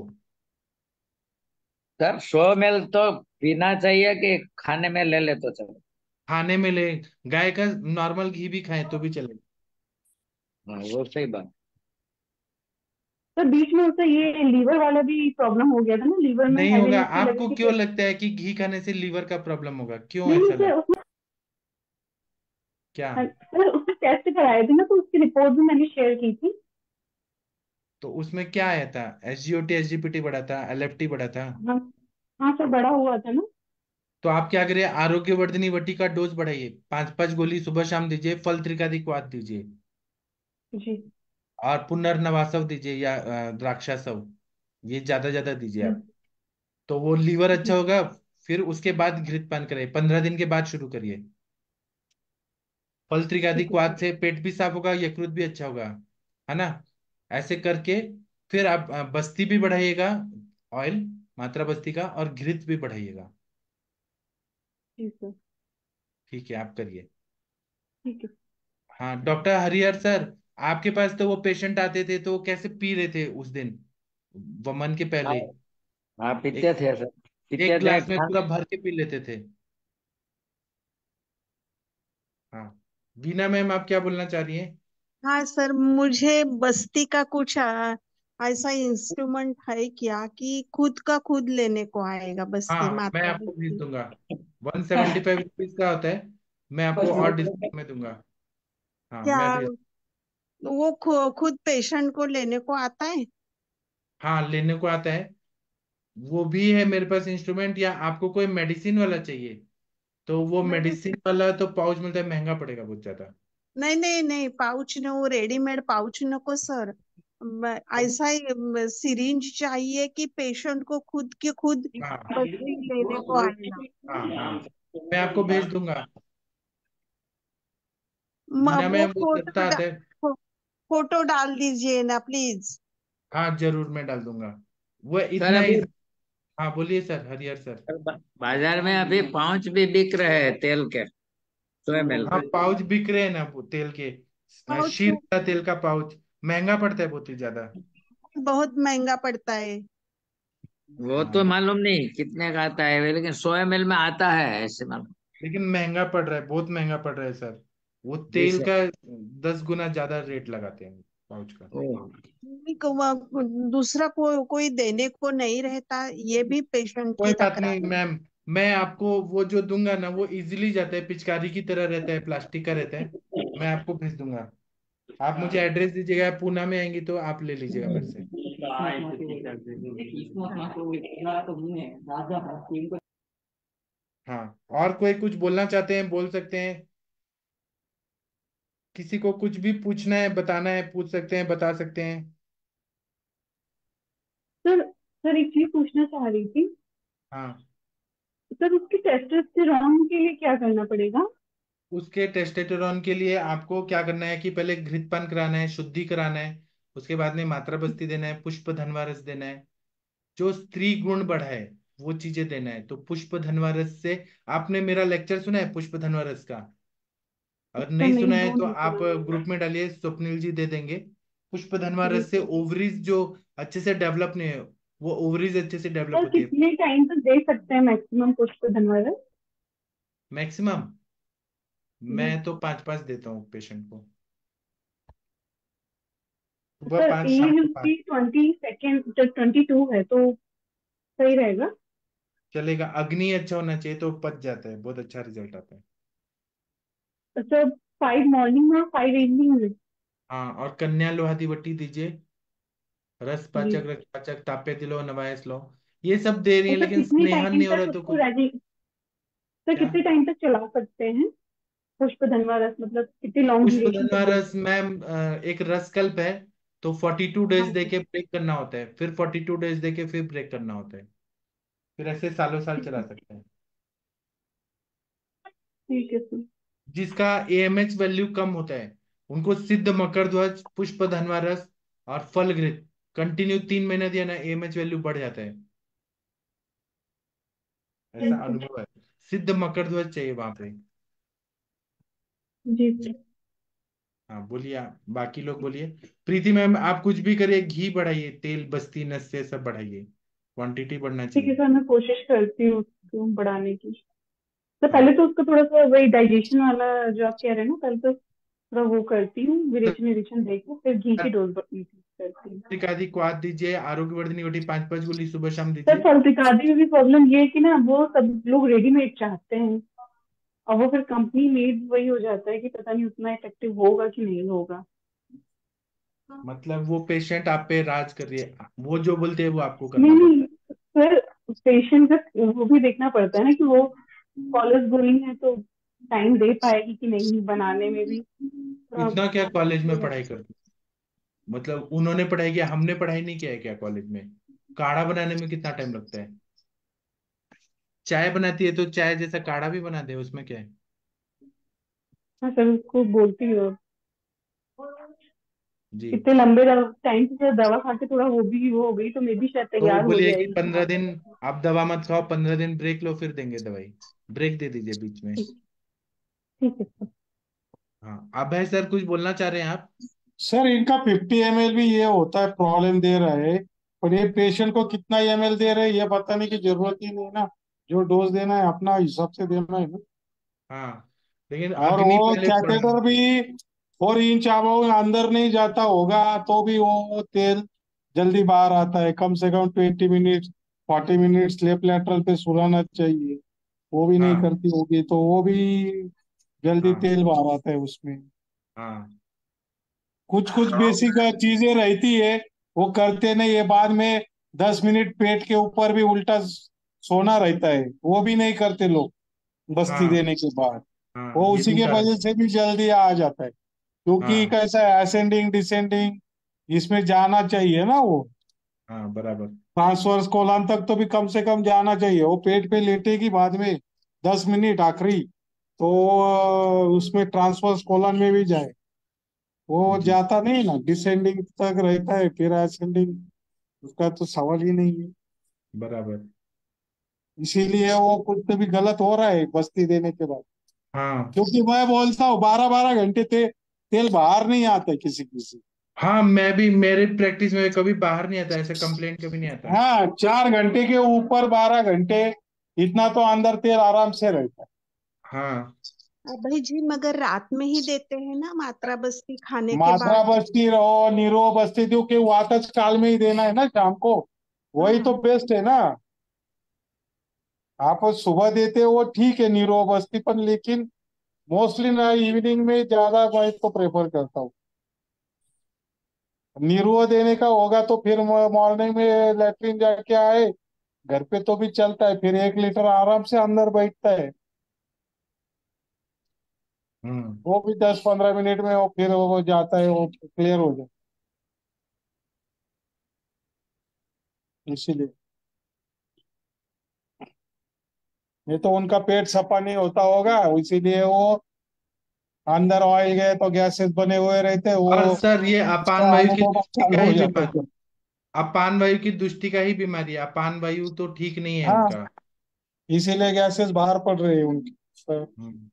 सर 100 ml तो पीना चाहिए कि खाने में ले ले तो चलो? खाने में ले, गाय का नॉर्मल घी भी खाएं तो भी चलेगा। हाँ वो सही बात। सर बीच में उसे ये लीवर वाला भी प्रॉब्लम हो गया था ना, लीवर में नहीं होगा। हेवीनेस सी लग रही आपको थी क्यों फिर। लगता है कि घी खाने से लीवर का प्रॉब्लम होगा? क्यों नहीं नहीं ऐसा सर, लग? उसने क्या? सर उसने टेस्ट कराए थे ना, तो उसकी रिपोर्ट भी मैंने शेयर की थी। तो उसमें क्या आया था? SGOT SGPT बढ़ा था, LFT बढ़ा था। हाँ हाँ सर, बड़ा हुआ था ना। तो आप क्या करिए, आरोग्यवर्धिनी वटी का डोज बढ़ाइए, 5-5 गोली सुबह शाम दीजिए, फल त्रिकादिक दीजिए। जी। और पुनर्नवासव दीजिए या द्राक्षासव। ये ज्यादा ज्यादा दीजिए हम्म, आप। तो वो लीवर अच्छा जी। होगा। फिर उसके बाद घृतपान करिए, 15 दिन के बाद शुरू करिए। फल ठीक त्रिकादिक है सर। से पेट भी साफ होगा, यकृत भी अच्छा होगा। है ना? ऐसे करके फिर आप बस्ती भी बढ़ाइएगा, ऑयल, मात्रा बस्ती का, और घृत भी बढ़ाइएगा। जी सर। ठीक है, आप करिए। ठीक है। हाँ डॉक्टर हरिहर सर, आपके पास तो वो पेशेंट आते थे तो वो कैसे पी रहे थे उस दिन, वमन के हाँ पहले? हाँ एक पीते थे सर, एक पीते थे ग्लास में पूरा भर के पी लेते थे। हाँ। बीना मैम, आप क्या बोलना चाह रही हैं? हाँ सर, मुझे बस्ती का कुछ ऐसा इंस्ट्रूमेंट है क्या कि खुद का खुद लेने को आएगा, बस्ती, हाँ, मैं मात्रा आपको भेज बस्ती? दूंगा। 175 रुपीज का होता है। मैं आपको और डिस्काउंट में दूंगा। हाँ, क्या मैं भेज। वो खुद पेशेंट को लेने को आता है? हाँ, लेने को आता है। वो भी है मेरे पास इंस्ट्रूमेंट, या आपको कोई मेडिसिन वाला चाहिए? तो वो नहीं मेडिसिन वाला तो पाउच मिलता है, महंगा पड़ेगा बहुत ज्यादा। नहीं नहीं नहीं, पाउच न, वो रेडीमेड पाउच नको सर। ऐसा ही सिरिंज चाहिए कि पेशेंट को खुद के खुद हाँ बस्ती लेने को आएगा। हाँ हाँ। मैं आपको भेज दूंगा। मीना वो मैम वो फोटो दत्ता आते हैं। फोटो डाल दीजिए ना प्लीज। हाँ जरूर मैं डाल दूंगा। वो सर इतना अभी इजी। हाँ बोलिए सर, हरिहर सर। बाजार में अभी पाउच भी बिक रहे हैं तेल के, 100 ml। हाँ पाउच बिक रहे हैं ना वो तेल के। पाउच शीर का तेल का पाउच महंगा पड़ता है बहुत ही ज्यादा। बहुत महंगा पड़ता है। वो तो हाँ मालूम नहीं कितने का आता है, लेकिन 100 ml में आता है ऐसे मालूम। लेकिन महंगा पड़ रहा है, बहुत महंगा पड़ रहा है सर। वो जी तेल सर। का 10 गुना ज्यादा रेट लगाते हैं पाउच का। ओह। नहीं, दूसरा कोई देने को नहीं रहता, ये भी पेशेंट कोई की बात तकरार नहीं है। मैम। मैं आपको वो जो दूंगा ना वो इजीली जाता है, पिचकारी की तरह रहता है, प्लास्टिक का रहता है। मैं आपको भेज दूंगा। आप मुझे एड्रेस दीजिएगा, पूना में आएंगी तो आप ले लीजिएगा मेरे से। हाँ और कोई कुछ बोलना चाहते हैं बोल सकते हैं। किसी को कुछ भी पूछना है बताना है पूछ सकते हैं, बता सकते हैं। सर सर एक चीज पूछना चाह रही थी। हाँ सर उसकी टेस्टोस्टेरोन के लिए क्या करना पड़ेगा? उसके टेस्टोस्टेरोन के लिए आपको क्या करना है कि पहले घृतपान कराना है, शुद्धि कराना है। उसके बाद में मात्रा बस्ती देना है, पुष्प धनवा रस देना है। जो स्त्री गुण बढ़ाए वो चीजें देना है। तो पुष्प धनवा रस से आपने मेरा लेक्चर सुना है पुष्प धनवा रस का? अगर सर नहीं नहीं, सुना है वो तो नहीं आप सुना। ग्रुप में डालिए, स्वप्निल जी दे देंगे। पुष्प धनवा जी रस से सर। ओवरीज जो अच्छे से डेवलप नहीं है, वो ओवरीज अच्छे से डेवलप सर होती है। कितने टाइम तक दे सकते हैं मैक्सिमम पुष्प धनवरस? मैक्सिमम जी। मैं तो 5-5 देता हूँ पेशेंट को। सुबह सर 5 शाम एज को 5। उसकी 22 22 है तो सही रहेगा? चलेगा, अग्नि अच्छा होना चाहिए तो पच जाता है, बहुत अच्छा रिजल्ट आता है। सर 5 मॉर्निंग में और 5 इवनिंग में? हाँ और कन्या लोहादी बट्टी दीजिए। रस जी। पाचक रक्त पाचक तापे तिलो नवाय स्लो, ये सब दे रही और है सर लेकिन कितने स्नेहन टाइम नहीं हो रहा तक तो उसको कुछ। सर क्या? कितने टाइम तक चला सकते हैं पुष्प धनवरस, मतलब कितनी लॉन्ग पुष्प ड्यूरेशन तक धनवा दे रस सकते मैम एक रस कल्प है। तो 42 डेज हैं? हाँ दे सर। के ब्रेक करना होता है, फिर 42 डेज दे के फिर ब्रेक करना होता है। फिर ऐसे सालों साल ठीक चला है। सकते हैं। ठीक है सर। जिसका एएमएच वैल्यू कम होता है उनको सिद्ध मकर ध्वज, पुष्प धनवा रस और फल घृत कंटिन्यू 3 महीने दिया ना, एएमएच वैल्यू बढ़ जाता है। ऐसा ठीक है। अनुभव है। सिद्ध मकर ध्वज चाहिए वहां पे। जी सर। हाँ बोलिए आप, बाकी लोग बोलिए। प्रीति मैम आप कुछ भी करिए, घी बढ़ाइए, तेल बस्ती नस्य सब बढ़ाइए, क्वांटिटी बढ़ना ठीक है चाहिए। सर, मैं कोशिश करती हूँ उसको बढ़ाने की। तो हाँ पहले तो उसका थोड़ा सा वही डाइजेशन वाला जो आप कह रहे हैं ना, पहले तो थोड़ा वो करती हूँ, विरेचन विरेचन देके फिर घी की डोज करती हूँ। आदि को हाथ दीजिए, आरोग्य वर्धनी गोटी 5-5 गोली सुबह शाम सर दीजिए। फॉल्सिकादी में भी प्रॉब्लम ये है कि ना वो सब लोग रेडीमेड चाहते हैं, और वो फिर कंपनी मेड वही हो जाता है कि पता नहीं उतना इफेक्टिव होगा कि नहीं होगा। मतलब वो पेशेंट आप पे राज कर रही है, वो जो बोलते हैं वो आपको नहीं करना पड़ता नहीं सर, पेशेंट का वो भी देखना पड़ता है ना कि वो कॉलेज गोइंग है तो टाइम दे पाएगी कि नहीं बनाने में भी है। थोड़ा इतना क्या कॉलेज वो में रहता पढ़ाई है। करती? मतलब उन्होंने पढ़ाई किया, हमने पढ़ाई नहीं किया है क्या कॉलेज में? काढ़ा बनाने में कितना टाइम लगता है? चाय बनाती है तो चाय जैसा काढ़ा भी बना दे, उसमें क्या है? हाँ सर, उसको बोलती हूँ। जी। इतने लंबे टाइम से दवा खा के थोड़ा वो हो गई तो मे भी शायद तो तैयार हो बोलिए कि जाएगी कि हाँ 15 दिन चलो ठीक। आप दवा मत खाओ, 15 दिन ब्रेक लो फिर देंगे दवाई। ब्रेक दे दीजिए बीच में। ठीक ठीक है सर। हाँ अब है सर, कुछ बोलना चाह रहे हैं आप? सर इनका 50 ml भी ये होता है, प्रॉब्लम दे रहा है। पर ये पेशेंट को कितना ml दे रहे हैं ये बताने की जरूरत ही नहीं ना। जो डोज देना है अपना हिसाब से देना है ना। हाँ लेकिन और अग्नि वो पहले बढ़ाना कैथेटर भी चाहिए। 4 इंच अब अंदर नहीं जाता होगा तो भी वो तेल जल्दी बाहर आता है। कम से कम 20 मिनट 40 मिनट स्लेप लेटरल पे सुलाना चाहिए। वो भी नहीं हाँ करती होगी तो वो भी जल्दी हाँ तेल बाहर आता है उसमें। हाँ कुछ कुछ बेसिक चीजें रहती है वो करते नहीं है। बाद में 10 मिनट पेट के ऊपर भी उल्टा सोना रहता है, वो भी नहीं करते लोग बस्ती हाँ देने के बाद। हाँ वो ये उसी भी के कारण वजह है। से भी जल्दी आ जाता है, क्योंकि हाँ कैसा है असेंडिंग डिसेंडिंग इसमें जाना चाहिए ना वो। हाँ बराबर। ट्रांसवर्स कोलन तक तो भी कम से कम जाना चाहिए, वो पेट पे लेटेगी बाद में 10 मिनट आखिरी, तो उसमें ट्रांसवर्स कोलन में भी जाए, वो जी जाता नहीं ना, डिसेंडिंग तक रहता है, फिर असेंडिंग उसका तो सवाल ही नहीं है। बराबर। इसीलिए वो कुछ तो भी गलत हो रहा है बस्ती देने के बाद। हाँ क्योंकि मैं बोलता हूँ 12-12 घंटे तेल बाहर नहीं आता है किसी किसी। हाँ, मैं भी मेरे प्रैक्टिस में कभी बाहर नहीं आता, ऐसा कंप्लेंट कभी नहीं आता। हाँ, 4 घंटे के ऊपर 12 घंटे, इतना तो अंदर तेल आराम से रहता है। हाँ अभय जी, मगर रात में ही देते हैं ना मात्रा बस्ती खाने के मात्रा बाद? बस्ती रहो निरो बस्ती दो के वातज काल में ही देना है ना शाम को, वही तो हाँ। बेस्ट है ना। आप सुबह देते हो वो ठीक है निरो बस्ती, पर लेकिन मोस्टली ना इवनिंग में ज्यादा मैं तो प्रेफर करता हूँ। निरो देने का होगा तो फिर मॉर्निंग में लेटरिन जाके आए, घर पे तो भी चलता है, फिर 1 लीटर आराम से अंदर बैठता है। हम्म वो भी 10-15 मिनट में वो फिर वो जाता है, वो क्लियर हो जाता है। इसीलिए नहीं तो उनका पेट सफा नहीं होता होगा, इसीलिए वो अंदर ऑयल गए तो गैसेस बने हुए रहते हैं, और वो सर ये अपान उसका वायु की अनुलोम दृष्टि का चालू हो ही जाता बीमार, है। अपान वायु की दृष्टि का ही बीमारी है, अपान वायु तो ठीक नहीं है हाँ, उनका। इसीलिए गैसेस बाहर पड़ रही है उनकी। हम्म।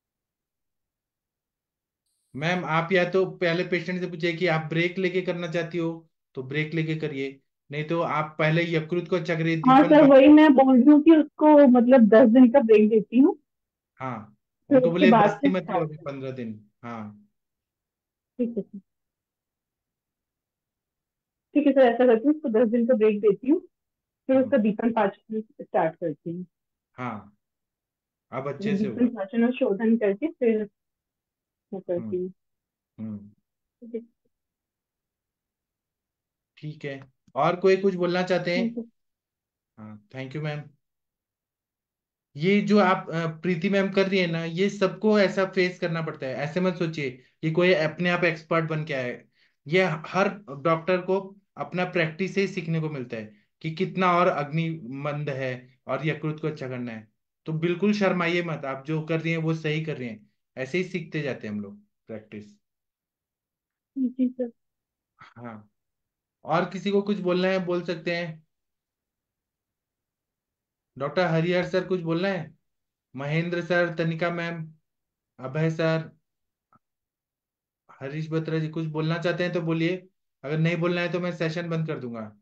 मैम आप या तो पहले पेशेंट से पूछिए कि आप ब्रेक लेके करना चाहती हो तो ब्रेक लेके करिए, नहीं तो आप पहले यकृत को चक्रीय हाँ दीपन सर, वही मैं बोल रही हूँ कि उसको मतलब 10 दिन का ब्रेक देती हूँ, हाँ, फिर उनको उसके बोलिए बाद बस्ती से मत लो स्टार्ट अभी कर। 15 दिन। हाँ ठीक है सर। ठीक है सर, ऐसा करती हूँ, उसको 10 दिन का ब्रेक देती हूँ, फिर हम्म, उसका दीपन पाचन स्टार्ट करती हूँ। हाँ अब अच्छे से दीपन होगा। पाचन और शोधन करके फिर वो हम्म करती हूँ। हम्म। ठीक है। ठीक है, और कोई कुछ बोलना चाहते हैं? Thank you. हाँ थैंक यू मैम। ये जो आप प्रीति मैम कर रही है ना, ये सबको ऐसा फेस करना पड़ता है, ऐसे मत सोचिए कि कोई अपने आप एक्सपर्ट बन के आए। ये हर डॉक्टर को अपना प्रैक्टिस से ही सीखने को मिलता है कि कितना और अग्निमंद है और यकृत को अच्छा करना है। तो बिल्कुल शर्माइए मत, आप जो कर रही हैं वो सही कर रही हैं, ऐसे ही सीखते जाते हैं हम लोग प्रैक्टिस। जी सर। हाँ, और किसी को कुछ बोलना है बोल सकते हैं। डॉक्टर हरिहर सर कुछ बोलना है? Mahendra sir, Tanika ma'am, Abhay sir, Harish Batra ji कुछ बोलना चाहते हैं तो बोलिए, अगर नहीं बोलना है तो मैं सेशन बंद कर दूंगा।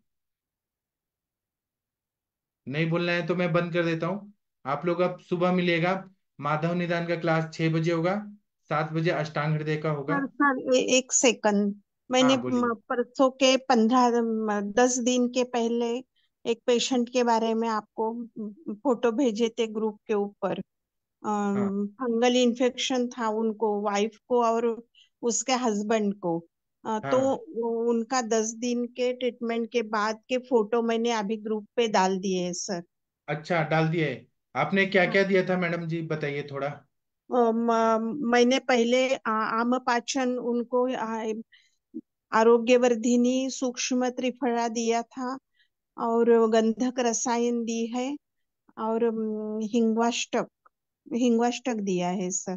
नहीं बोलना है तो मैं बंद कर देता हूँ। आप लोग अब सुबह मिलिएगा, माधव निदान का क्लास 6 बजे होगा, 7 बजे अष्टांग हृदय का होगा। सर सर, एक सेकंड। मैंने हाँ बोलिए। परसों के 10 दिन के पहले एक पेशेंट के बारे में आपको फोटो भेजे थे ग्रुप के ऊपर। हाँ फंगल इन्फेक्शन था उनको, वाइफ को और उसके हस्बैंड को। तो हाँ, उनका 10 दिन के ट्रीटमेंट के बाद के फोटो मैंने अभी ग्रुप पे डाल दिए हैं सर। अच्छा डाल दिया है। आपने क्या क्या दिया था मैडम जी, बताइए थोड़ा। मैंने पहले आमपाचन उनको आरोग्यवर्धिनी सूक्ष्म त्रिफला दिया था, और गंधक रसायन दी है, और हिंगवाष्टक हिंगवाष्टक दिया है सर।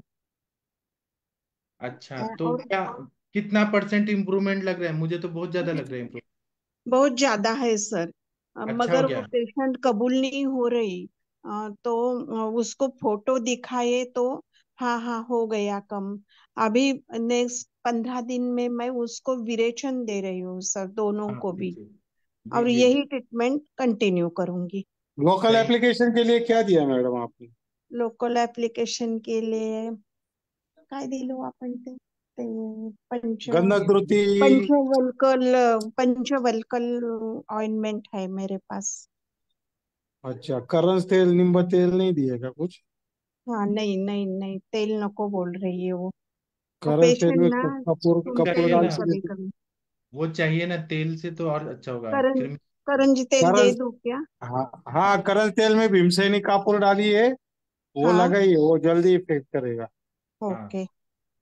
अच्छा तो और क्या, कितना परसेंट इम्प्रूवमेंट लग रहा है? मुझे तो बहुत ज्यादा लग रहा है इम्प्रूव। बहुत ज्यादा है सर। अच्छा हो मगर वो गया। पेशेंट कबूल नहीं हो रही। तो उसको फोटो दिखाए तो हाँ हाँ हो गया कम। अभी नेक्स्ट 15 दिन में मैं उसको विरेचन दे रही हूँ सर, दोनों हाँ को भी। दीजिए, और दीजिए। यही ट्रीटमेंट कंटिन्यू करूंगी। लोकल सही। एप्लीकेशन के लिए क्या दिया मैडम आपने? लोकल ऍप्लिकेशन केले काय दिलो आपण ते ते पंच गंधक द्रुती। पंचवल्कल पंचवल्कल ऑइंटमेंट है मेरे पास। अच्छा, करंज तेल नींबू तेल नहीं दिएगा कुछ? हाँ, नहीं नहीं नहीं, तेल नको बोल रही है वो करंज तेल पेशेंट में ना कपूर सुनते कपूर चाहिए नहीं डाल ना, के कभी देते। कभी। वो चाहिए ना, तेल से तो और अच्छा होगा करंज कृमि। करंज तेल दे करंज, दूं क्या? हाँ हाँ, करंज तेल में भीमसेनी कपूर डाली है, वो हाँ। लगाइए, वो जल्दी इफेक्ट करेगा। हाँ, ओके।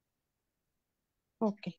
ओके।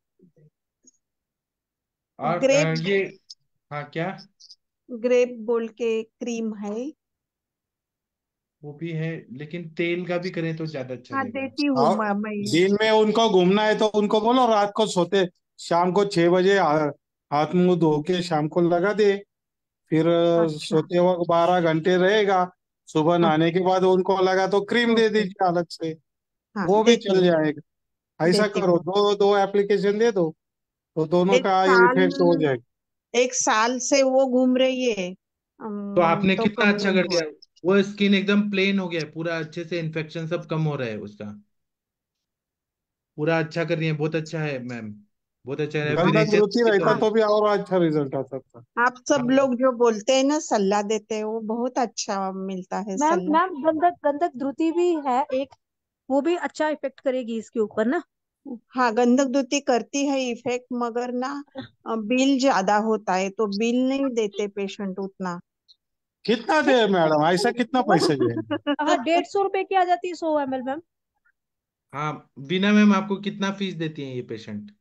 और ग्रेप ये, हाँ क्या? ग्रेप बोल के क्रीम है। वो भी है, लेकिन तेल का भी करें तो ज्यादा अच्छा हाँ रहेगा। देती हूँ और मैं। दिन में उनको घूमना है तो उनको बोलो रात को सोते शाम को 6 बजे हाथ मुंह धो के शाम को लगा दे। फिर अच्छा। सोते वक्त 12 घंटे रहेगा। सुबह हाँ, नहाने के बाद उनको लगा तो क्रीम दे ओके। दीजिए अलग से। हाँ वो भी देती चल हूँ, जाएगा। ऐसा देती करो, हूँ। दो दो एप्लीकेशन दे दो तो दोनों एक का साल इफेक्ट हो जाएगा। एक साल से वो घूम रही है। तो आपने तो कितना कम अच्छा नहीं कर हुआ। दिया। वो स्किन एकदम प्लेन हो गया है पूरा, अच्छे से इन्फेक्शन सब कम हो रहा है उसका। पूरा अच्छा कर रही है, बहुत अच्छा है मैम। बहुत अच्छा है, गंधक विरेचन रुचि भी तो रहता आ तो रहा भी और अच्छा रिजल्ट आता था। आप सब है। लोग जो बोलते हैं ना, सलाह देते हैं, वो बहुत अच्छा मिलता है मैम सलाह। मैम गंधक गंधक ध्रुति भी है एक, वो भी अच्छा इफेक्ट करेगी इसके ऊपर ना। हाँ, गंधक दूती करती है इफेक्ट, मगर ना बिल ज्यादा होता है, तो बिल नहीं देते पेशेंट उतना। कितना दे मैडम, ऐसा कितना पैसे दे? हाँ 150 रुपए की आ जाती है 100 ml मैम। हाँ, बीना मैम आपको कितना फीस देती हैं ये पेशेंट?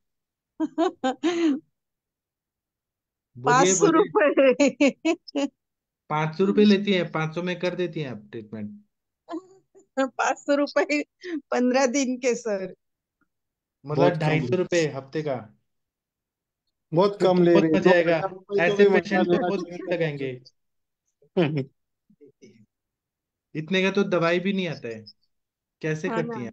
पाँच बोलिए सौ बोलिए। रुपए 500 रुपये लेती हैं? 500 में कर देती हैं आप ट्रीटमेंट? 500 रुपए 15 दिन के सर। मतलब बहुत कम, 250 रुपये हफ्ते का? बहुत फिर कम तो ले बहुत रही है। मजा दो आएगा। हजार रुपये तो ऐसे भी महीना पेशेंट तो लेना बहुत भीड़ लगाएंगे। चाहिए। इतने का तो दवाई भी नहीं आता है। कैसे हाँ करती ना। हैं?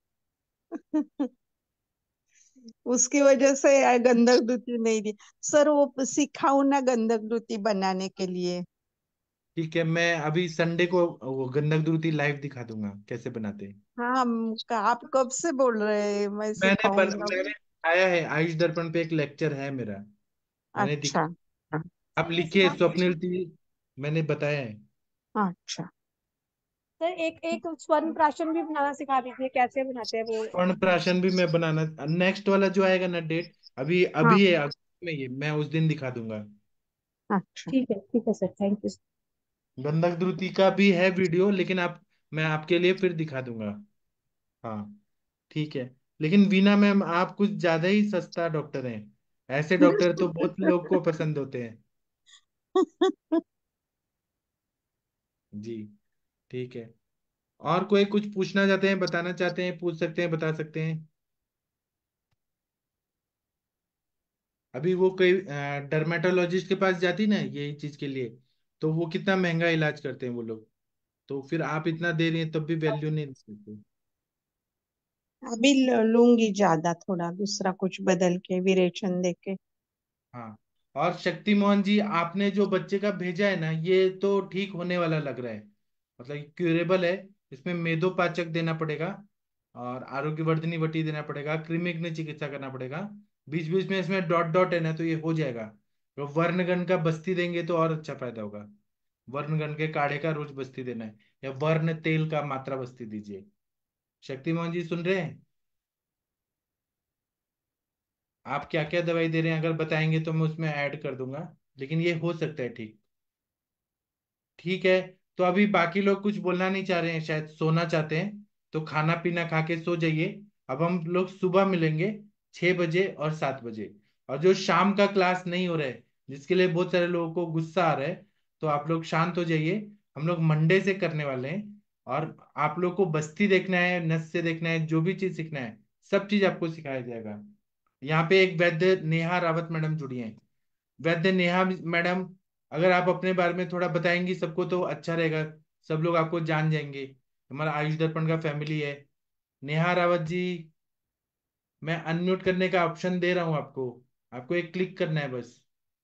उसकी वजह से गंधक दूती नहीं दी। सर वो सिखाऊ ना गंधक दूती बनाने के लिए। ठीक है, मैं अभी संडे को वो गंधक दूती लाइव दिखा दूंगा कैसे बनाते हैं। हाँ, आप कब से बोल रहे हैं मैं सिखाऊंगा? मैंने आया है, आयुष दर्पण पे एक लेक्चर है मेरा। मैंने अच्छा। दिखा। आप लिखिए स्वप्निल जी, मैंने बताया है। अच्छा। सर एक एक स्वर्ण प्राशन भी बनाना सिखा दीजिए, कैसे बनाते हैं वो। स्वर्ण प्राशन भी मैं बनाना, नेक्स्ट वाला जो आएगा ना डेट, अभी हाँ। अभी है अगस्त में, ये मैं उस दिन दिखा दूंगा। अच्छा। ठीक है सर, थैंक यू। गंधक द्रुति का भी है वीडियो, लेकिन आप, मैं आपके लिए फिर दिखा दूंगा। हाँ, ठीक है। लेकिन वीना मैम आप कुछ ज्यादा ही सस्ता डॉक्टर हैं। ऐसे डॉक्टर तो बहुत लोग को पसंद होते हैं। जी, ठीक है। और कोई कुछ पूछना चाहते हैं, बताना चाहते हैं, पूछ सकते हैं, बता सकते हैं। अभी वो कोई डर्मेटोलॉजिस्ट के पास जाती ना यही चीज के लिए, तो वो कितना महंगा इलाज करते हैं वो लोग। तो फिर आप इतना दे रही हैं तब भी वैल्यू नहीं दे सकते। अभी लूंगी ज्यादा, थोड़ा दूसरा कुछ बदल के विरेचन दे के। हाँ। और शक्ति मोहन जी, आपने जो बच्चे का भेजा है ना, ये तो ठीक होने वाला लग रहा है। मतलब क्यूरेबल है। इसमें मेदोपाचक देना पड़ेगा, और आरोग्यवर्धनी वटी देना पड़ेगा, कृमिघ्न चिकित्सा करना पड़ेगा। बीच बीच में इसमें डॉट डॉट है ना, तो ये हो जाएगा। तो वर्णगन का बस्ती देंगे तो और अच्छा फायदा होगा। वर्णगन के काढ़े का रोज बस्ती देना है, या वर्ण तेल का मात्रा बस्ती दीजिए। शक्ति मोहन जी सुन रहे हैं? आप क्या क्या दवाई दे रहे हैं अगर बताएंगे तो मैं उसमें ऐड कर दूंगा। लेकिन ये हो सकता है ठीक। ठीक है। तो अभी बाकी लोग कुछ बोलना नहीं चाह रहे हैं, शायद सोना चाहते हैं। तो खाना पीना खा के सो जाइए। अब हम लोग सुबह मिलेंगे 6 बजे और 7 बजे। और जो शाम का क्लास नहीं हो रहा है, जिसके लिए बहुत सारे लोगों को गुस्सा आ रहा है, तो आप लोग शांत हो जाइए। हम लोग मंडे से करने वाले हैं। और आप लोग को बस्ती देखना है, नस से देखना है, जो भी चीज सीखना है, सब चीज आपको सिखाया जाएगा। यहाँ पे एक वैद्य नेहा रावत मैडम जुड़ी हैं। वैद्य नेहा मैडम, अगर आप अपने बारे में थोड़ा बताएंगी सबको तो अच्छा रहेगा। सब लोग आपको जान जाएंगे। हमारा आयुष दर्पण का फैमिली है। नेहा रावत जी, मैं अनम्यूट करने का ऑप्शन दे रहा हूँ आपको। आपको एक क्लिक करना है बस।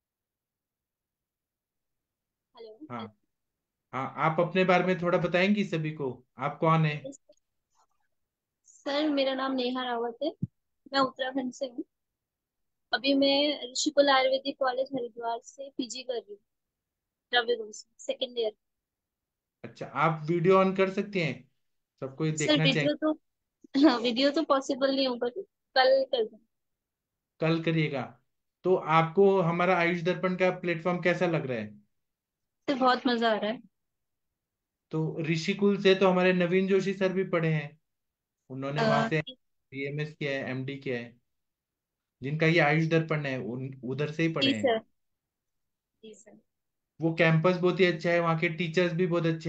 हेलो। हाँ। हाँ, आप अपने बारे में थोड़ा बताएंगी सभी को, आप कौन है? सर मेरा नाम नेहा रावत है। मैं उत्तराखंड से हूँ। अभी मैं ऋषिकुल आयुर्वेदिक कॉलेज हरिद्वार से पीजी कर रही हूँ, द्रव्य गुण से, सेकेंड ईयर। अच्छा, आप वीडियो ऑन कर सकती हैं? सबको ये सर देखना चाहिए। वीडियो तो पॉसिबल नहीं होगा, तो कल कर दूँ। कल करिएगा। तो आपको हमारा आयुष दर्पण का प्लेटफॉर्म कैसा लग रहा है? सर बहुत मजा आ रहा है। तो ऋषिकुल से तो हमारे नवीन जोशी सर भी पढ़े हैं। उन्होंने वहां से जी बीएमएस किया है, एमडी किया है। जिनका ये आयुष दर्पण है उन उधर से ही पढ़े जी हैं। सर। जी सर। वो कैंपस बहुत ही अच्छा है, वहाँ के टीचर्स भी बहुत अच्छे हैं।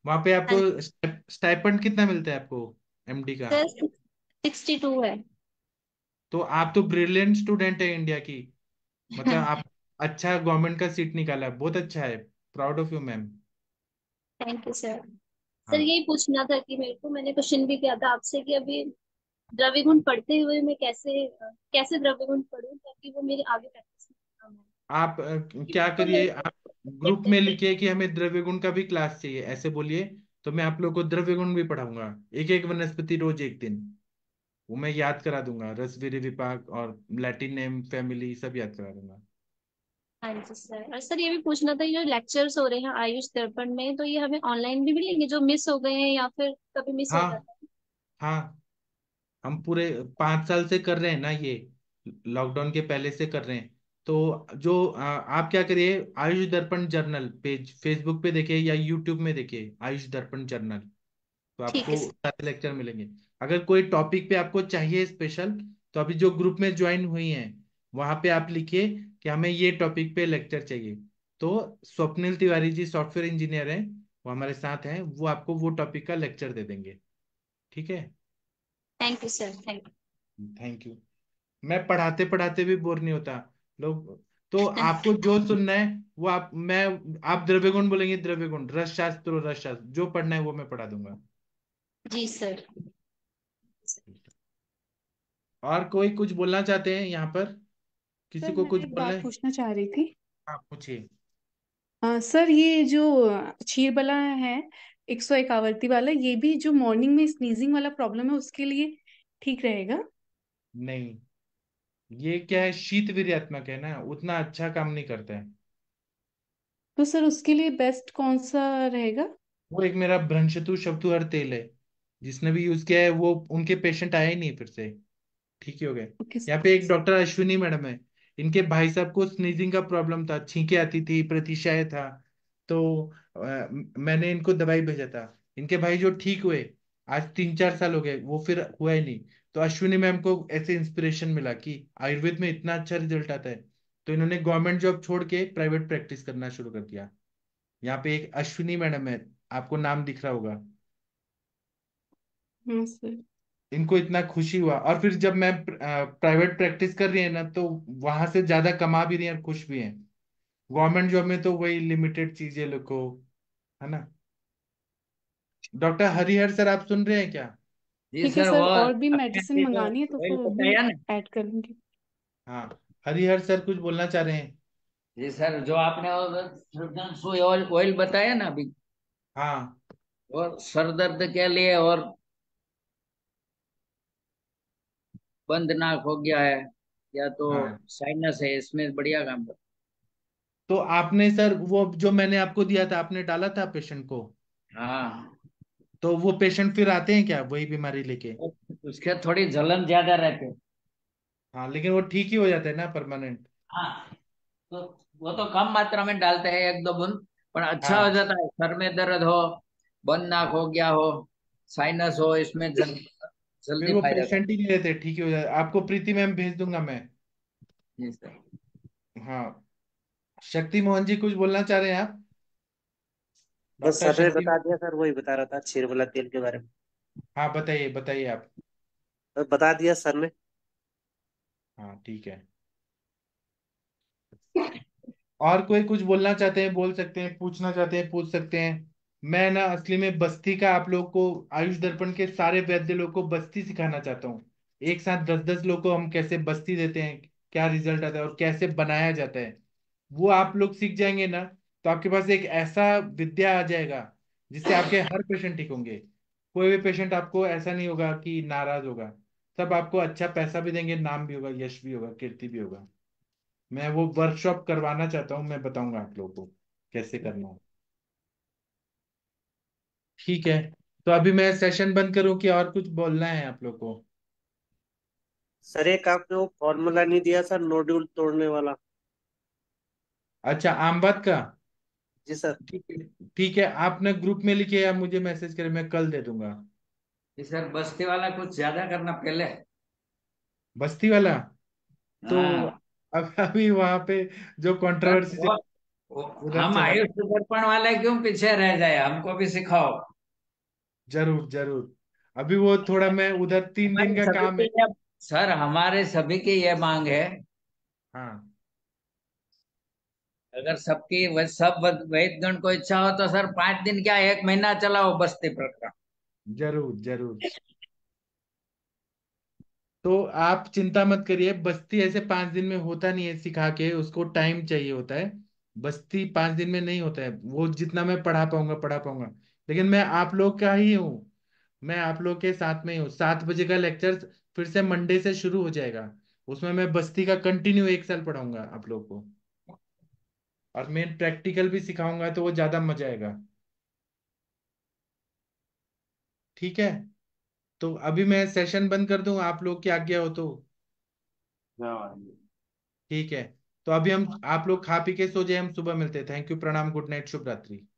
वहां पे हाँ आपको स्टाइपेंड कितना मिलता है आपको, एमडी का? सर, 62 है। तो आप तो ब्रिलियंट स्टूडेंट है इंडिया की, मतलब आप अच्छा गवर्नमेंट का सीट निकाला है, बहुत अच्छा है। Proud of you ma'am. Thank you sir. Sir हाँ यही पूछना था कि मेरे को, मैंने क्वेश्चन भी किया था आपसे कि अभी द्रव्य गुण पढ़ते हुए मैं कैसे कैसे द्रव्य गुण पढूं ताकि वो मेरे आगे प्रैक्टिस में काम आए। आप क्या तो करिए, आप ग्रुप में लिखिए कि हमें द्रव्य गुण का भी क्लास चाहिए, ऐसे बोलिए। तो मैं आप लोग को द्रव्य गुण भी पढ़ाऊंगा, एक एक वनस्पति रोज एक दिन। वो मैं याद करा दूंगा, रस विधि विपाक और लैटिन नेम फैमिली सब याद करा दूंगा। हाँ जी सर। और सर ये भी पूछना था, ये जो लेक्चर्स हो रहे हैं आयुष दर्पण में, तो ये हमें ऑनलाइन भी मिलेंगे जो मिस हो गए हैं या फिर कभी मिस हो हाँ जाता है? हाँ, हम पूरे 5 साल से कर रहे हैं ना ये, लॉकडाउन के पहले से कर रहे हैं। तो जो आप क्या करिए, आयुष दर्पण जर्नल पेज फेसबुक पे देखिए या यूट्यूब में देखिए आयुष दर्पण जर्नल। तो ठीक है आपको सर। सारे लेक्चर मिलेंगे। अगर कोई टॉपिक पे आपको चाहिए स्पेशल, तो अभी जो ग्रुप में ज्वाइन हुई हैं वहां पे आप लिखिए कि हमें ये टॉपिक पे लेक्चर चाहिए। तो स्वप्निल तिवारी जी सॉफ्टवेयर इंजीनियर हैं, वो हमारे साथ हैं, वो आपको वो टॉपिक का लेक्चर दे देंगे। ठीक है। Thank you sir, thank thank you. मैं पढ़ाते पढ़ाते भी बोर नहीं होता लोग। तो यू। आपको जो सुनना है वो आप द्रव्य गुण बोलेंगे, द्रव्य गुण, रस शास्त्र और रस शास्त्र जो पढ़ना है वो मैं पढ़ा दूंगा। जी सर। और कोई कुछ बोलना चाहते हैं यहाँ पर, किसी सर को मैं कुछ एक बोलना बात है? पूछना चाह रही थी। हाँ पूछिए। सर ये जो क्षीरबला है 101 आवर्ती वाला, ये भी जो मॉर्निंग में स्नीजिंग वाला प्रॉब्लम है उसके लिए ठीक रहेगा? नहीं, ये क्या है, शीत वीर्यात्मक है ना, उतना अच्छा काम नहीं करता है। तो सर उसके लिए बेस्ट कौन सा रहेगा? वो एक मेरा भ्रंशतु शब्दुहर तेल है, जिसने भी यूज किया है वो उनके पेशेंट आए ही नहीं फिर से, ठीक ही हो गए। ओके। यहाँ पे एक डॉक्टर अश्विनी मैडम है, इनके भाई साहब को स्नीजिंग का प्रॉब्लम था, छींके आती थी, प्रतिशय था। तो मैंने इनको दवाई भेजा था, इनके भाई जो ठीक हुए, आज 3-4 साल हो गए, वो फिर हुआ ही नहीं। तो अश्विनी मैम को ऐसे इंस्पिरेशन मिला कि आयुर्वेद में इतना अच्छा रिजल्ट आता है, तो इन्होंने गवर्नमेंट जॉब छोड़ के प्राइवेट प्रैक्टिस करना शुरू कर दिया। यहाँ पे एक अश्विनी मैडम है, आपको नाम दिख रहा होगा। हाँ सर। इनको इतना खुशी हुआ, और फिर जब मैं प्राइवेट प्रैक्टिस कर रही है ना, तो वहां से ज्यादा कमा भी रही है और खुश भी है। गवर्नमेंट जॉब में तो वही लिमिटेड चीजें लोग को, है ना। डॉक्टर हरिहर सर, आप सुन रहे हैं क्या? जी ठीक है सर, वो सर, और भी आपने मेडिसिन अभी जो मंगानी है तो ऑयल फिर अभी बताया ना। ऐड कर लूंगी। हाँ, हरिहर सर कुछ बोलना चाह रहे हैं। जी सर, जो आपने वो ऑयल ऑयल बताया ना अभी, हाँ और सर दर्द के लिए और बंद नाक हो गया है या तो हाँ, साइनस है, इसमें बढ़िया काम कर। तो आपने सर वो जो मैंने आपको दिया था, आपने डाला था पेशेंट को? हाँ, तो वो पेशेंट फिर आते हैं क्या वही बीमारी लेके? उसके थोड़ी जलन ज्यादा रहती है। हाँ, लेकिन वो ठीक ही हो जाता है ना परमानेंट? हाँ, तो वो तो कम मात्रा में डालते हैं, 1-2 बूंद, पर अच्छा हो हाँ जाता है। सर में दर्द हो, बंद नाक हो गया हो, साइनस हो, इसमें फिर जल्दी वो फायदा पेशेंट करता ही नहीं रहते, ठीक ही हो जाता है। आपको प्रीति मैम भेज दूंगा मैं। है। जी सर। हाँ, शक्ति मोहन जी कुछ बोलना चाह रहे हैं आप? बस डॉक्टर सर ने शक्ति। बता दिया सर, वही बता रहा था क्षीर वाला तेल के बारे में। हाँ बताइए बताइए आप। तो बता दिया सर ने। हाँ ठीक है। और कोई कुछ बोलना चाहते हैं बोल सकते हैं, पूछना चाहते हैं पूछ सकते हैं। मैं ना असली में बस्ती का आप लोग को, आयुष दर्पण के सारे वैद्य लोग को बस्ती सिखाना चाहता हूँ। एक साथ 10-10 लोग को हम कैसे बस्ती देते हैं, क्या रिजल्ट आता है और कैसे बनाया जाता है, वो आप लोग सीख जाएंगे ना। तो आपके पास एक ऐसा विद्या आ जाएगा जिससे आपके हर पेशेंट ठीक होंगे। कोई भी पेशेंट आपको ऐसा नहीं होगा कि नाराज होगा। सब आपको अच्छा पैसा भी देंगे, नाम भी होगा, यश भी होगा, कीर्ति भी होगा। मैं वो वर्कशॉप करवाना चाहता हूँ, मैं बताऊंगा आप लोगों को कैसे करना है। ठीक है। तो अभी मैं सेशन बंद करूं कि और कुछ बोलना है आप लोग को? सर एक आपने वो फॉर्मूला नहीं दिया सर, नोड्यूल तोड़ने वाला। अच्छा, आमबद का? जी सर। ठीक है, ठीक है, आपने ग्रुप में लिखे या मुझे मैसेज करें, मैं कल दे दूंगा। जी सर, बस्ती वाला कुछ ज्यादा करना पहले। बस्ती वाला? तो हाँ अब अभी वहां पे जो सर, कंट्रोवर्सी, बहुत उधर हम चला। आयुष दर्पण वाले क्यों पीछे रह जाए, हमको भी सिखाओ। जरूर जरूर। अभी वो थोड़ा मैं उधर 3 दिन हमारे का सभी काम की है। ये सर, हमारे सभी की ये मांग है, हाँ अगर सबकी सब वैदगण को इच्छा हो तो सर 5 दिन क्या 1 महीना चलाओ बस्ती प्रकरण। जरूर जरूर। तो आप चिंता मत करिए, बस्ती ऐसे 5 दिन में होता नहीं है सिखा के, उसको टाइम चाहिए होता है। बस्ती 5 दिन में नहीं होता है, वो जितना मैं पढ़ा पाऊंगा। लेकिन मैं आप लोग का ही हूँ, मैं आप लोग के साथ में ही हूँ। 7 बजे का लेक्चर फिर से मंडे से शुरू हो जाएगा, उसमें मैं बस्ती का कंटिन्यू 1 साल पढ़ाऊंगा आप लोग को, और मेन प्रैक्टिकल भी सिखाऊंगा, तो वो ज्यादा मजा आएगा। ठीक है, तो अभी मैं सेशन बंद कर दूं, आप लोग की आज्ञा हो तो। ठीक है, तो अभी हम आप लोग खा पी के सो जाए, हम सुबह मिलते हैं। थैंक यू, प्रणाम, गुड नाइट, शुभ रात्रि।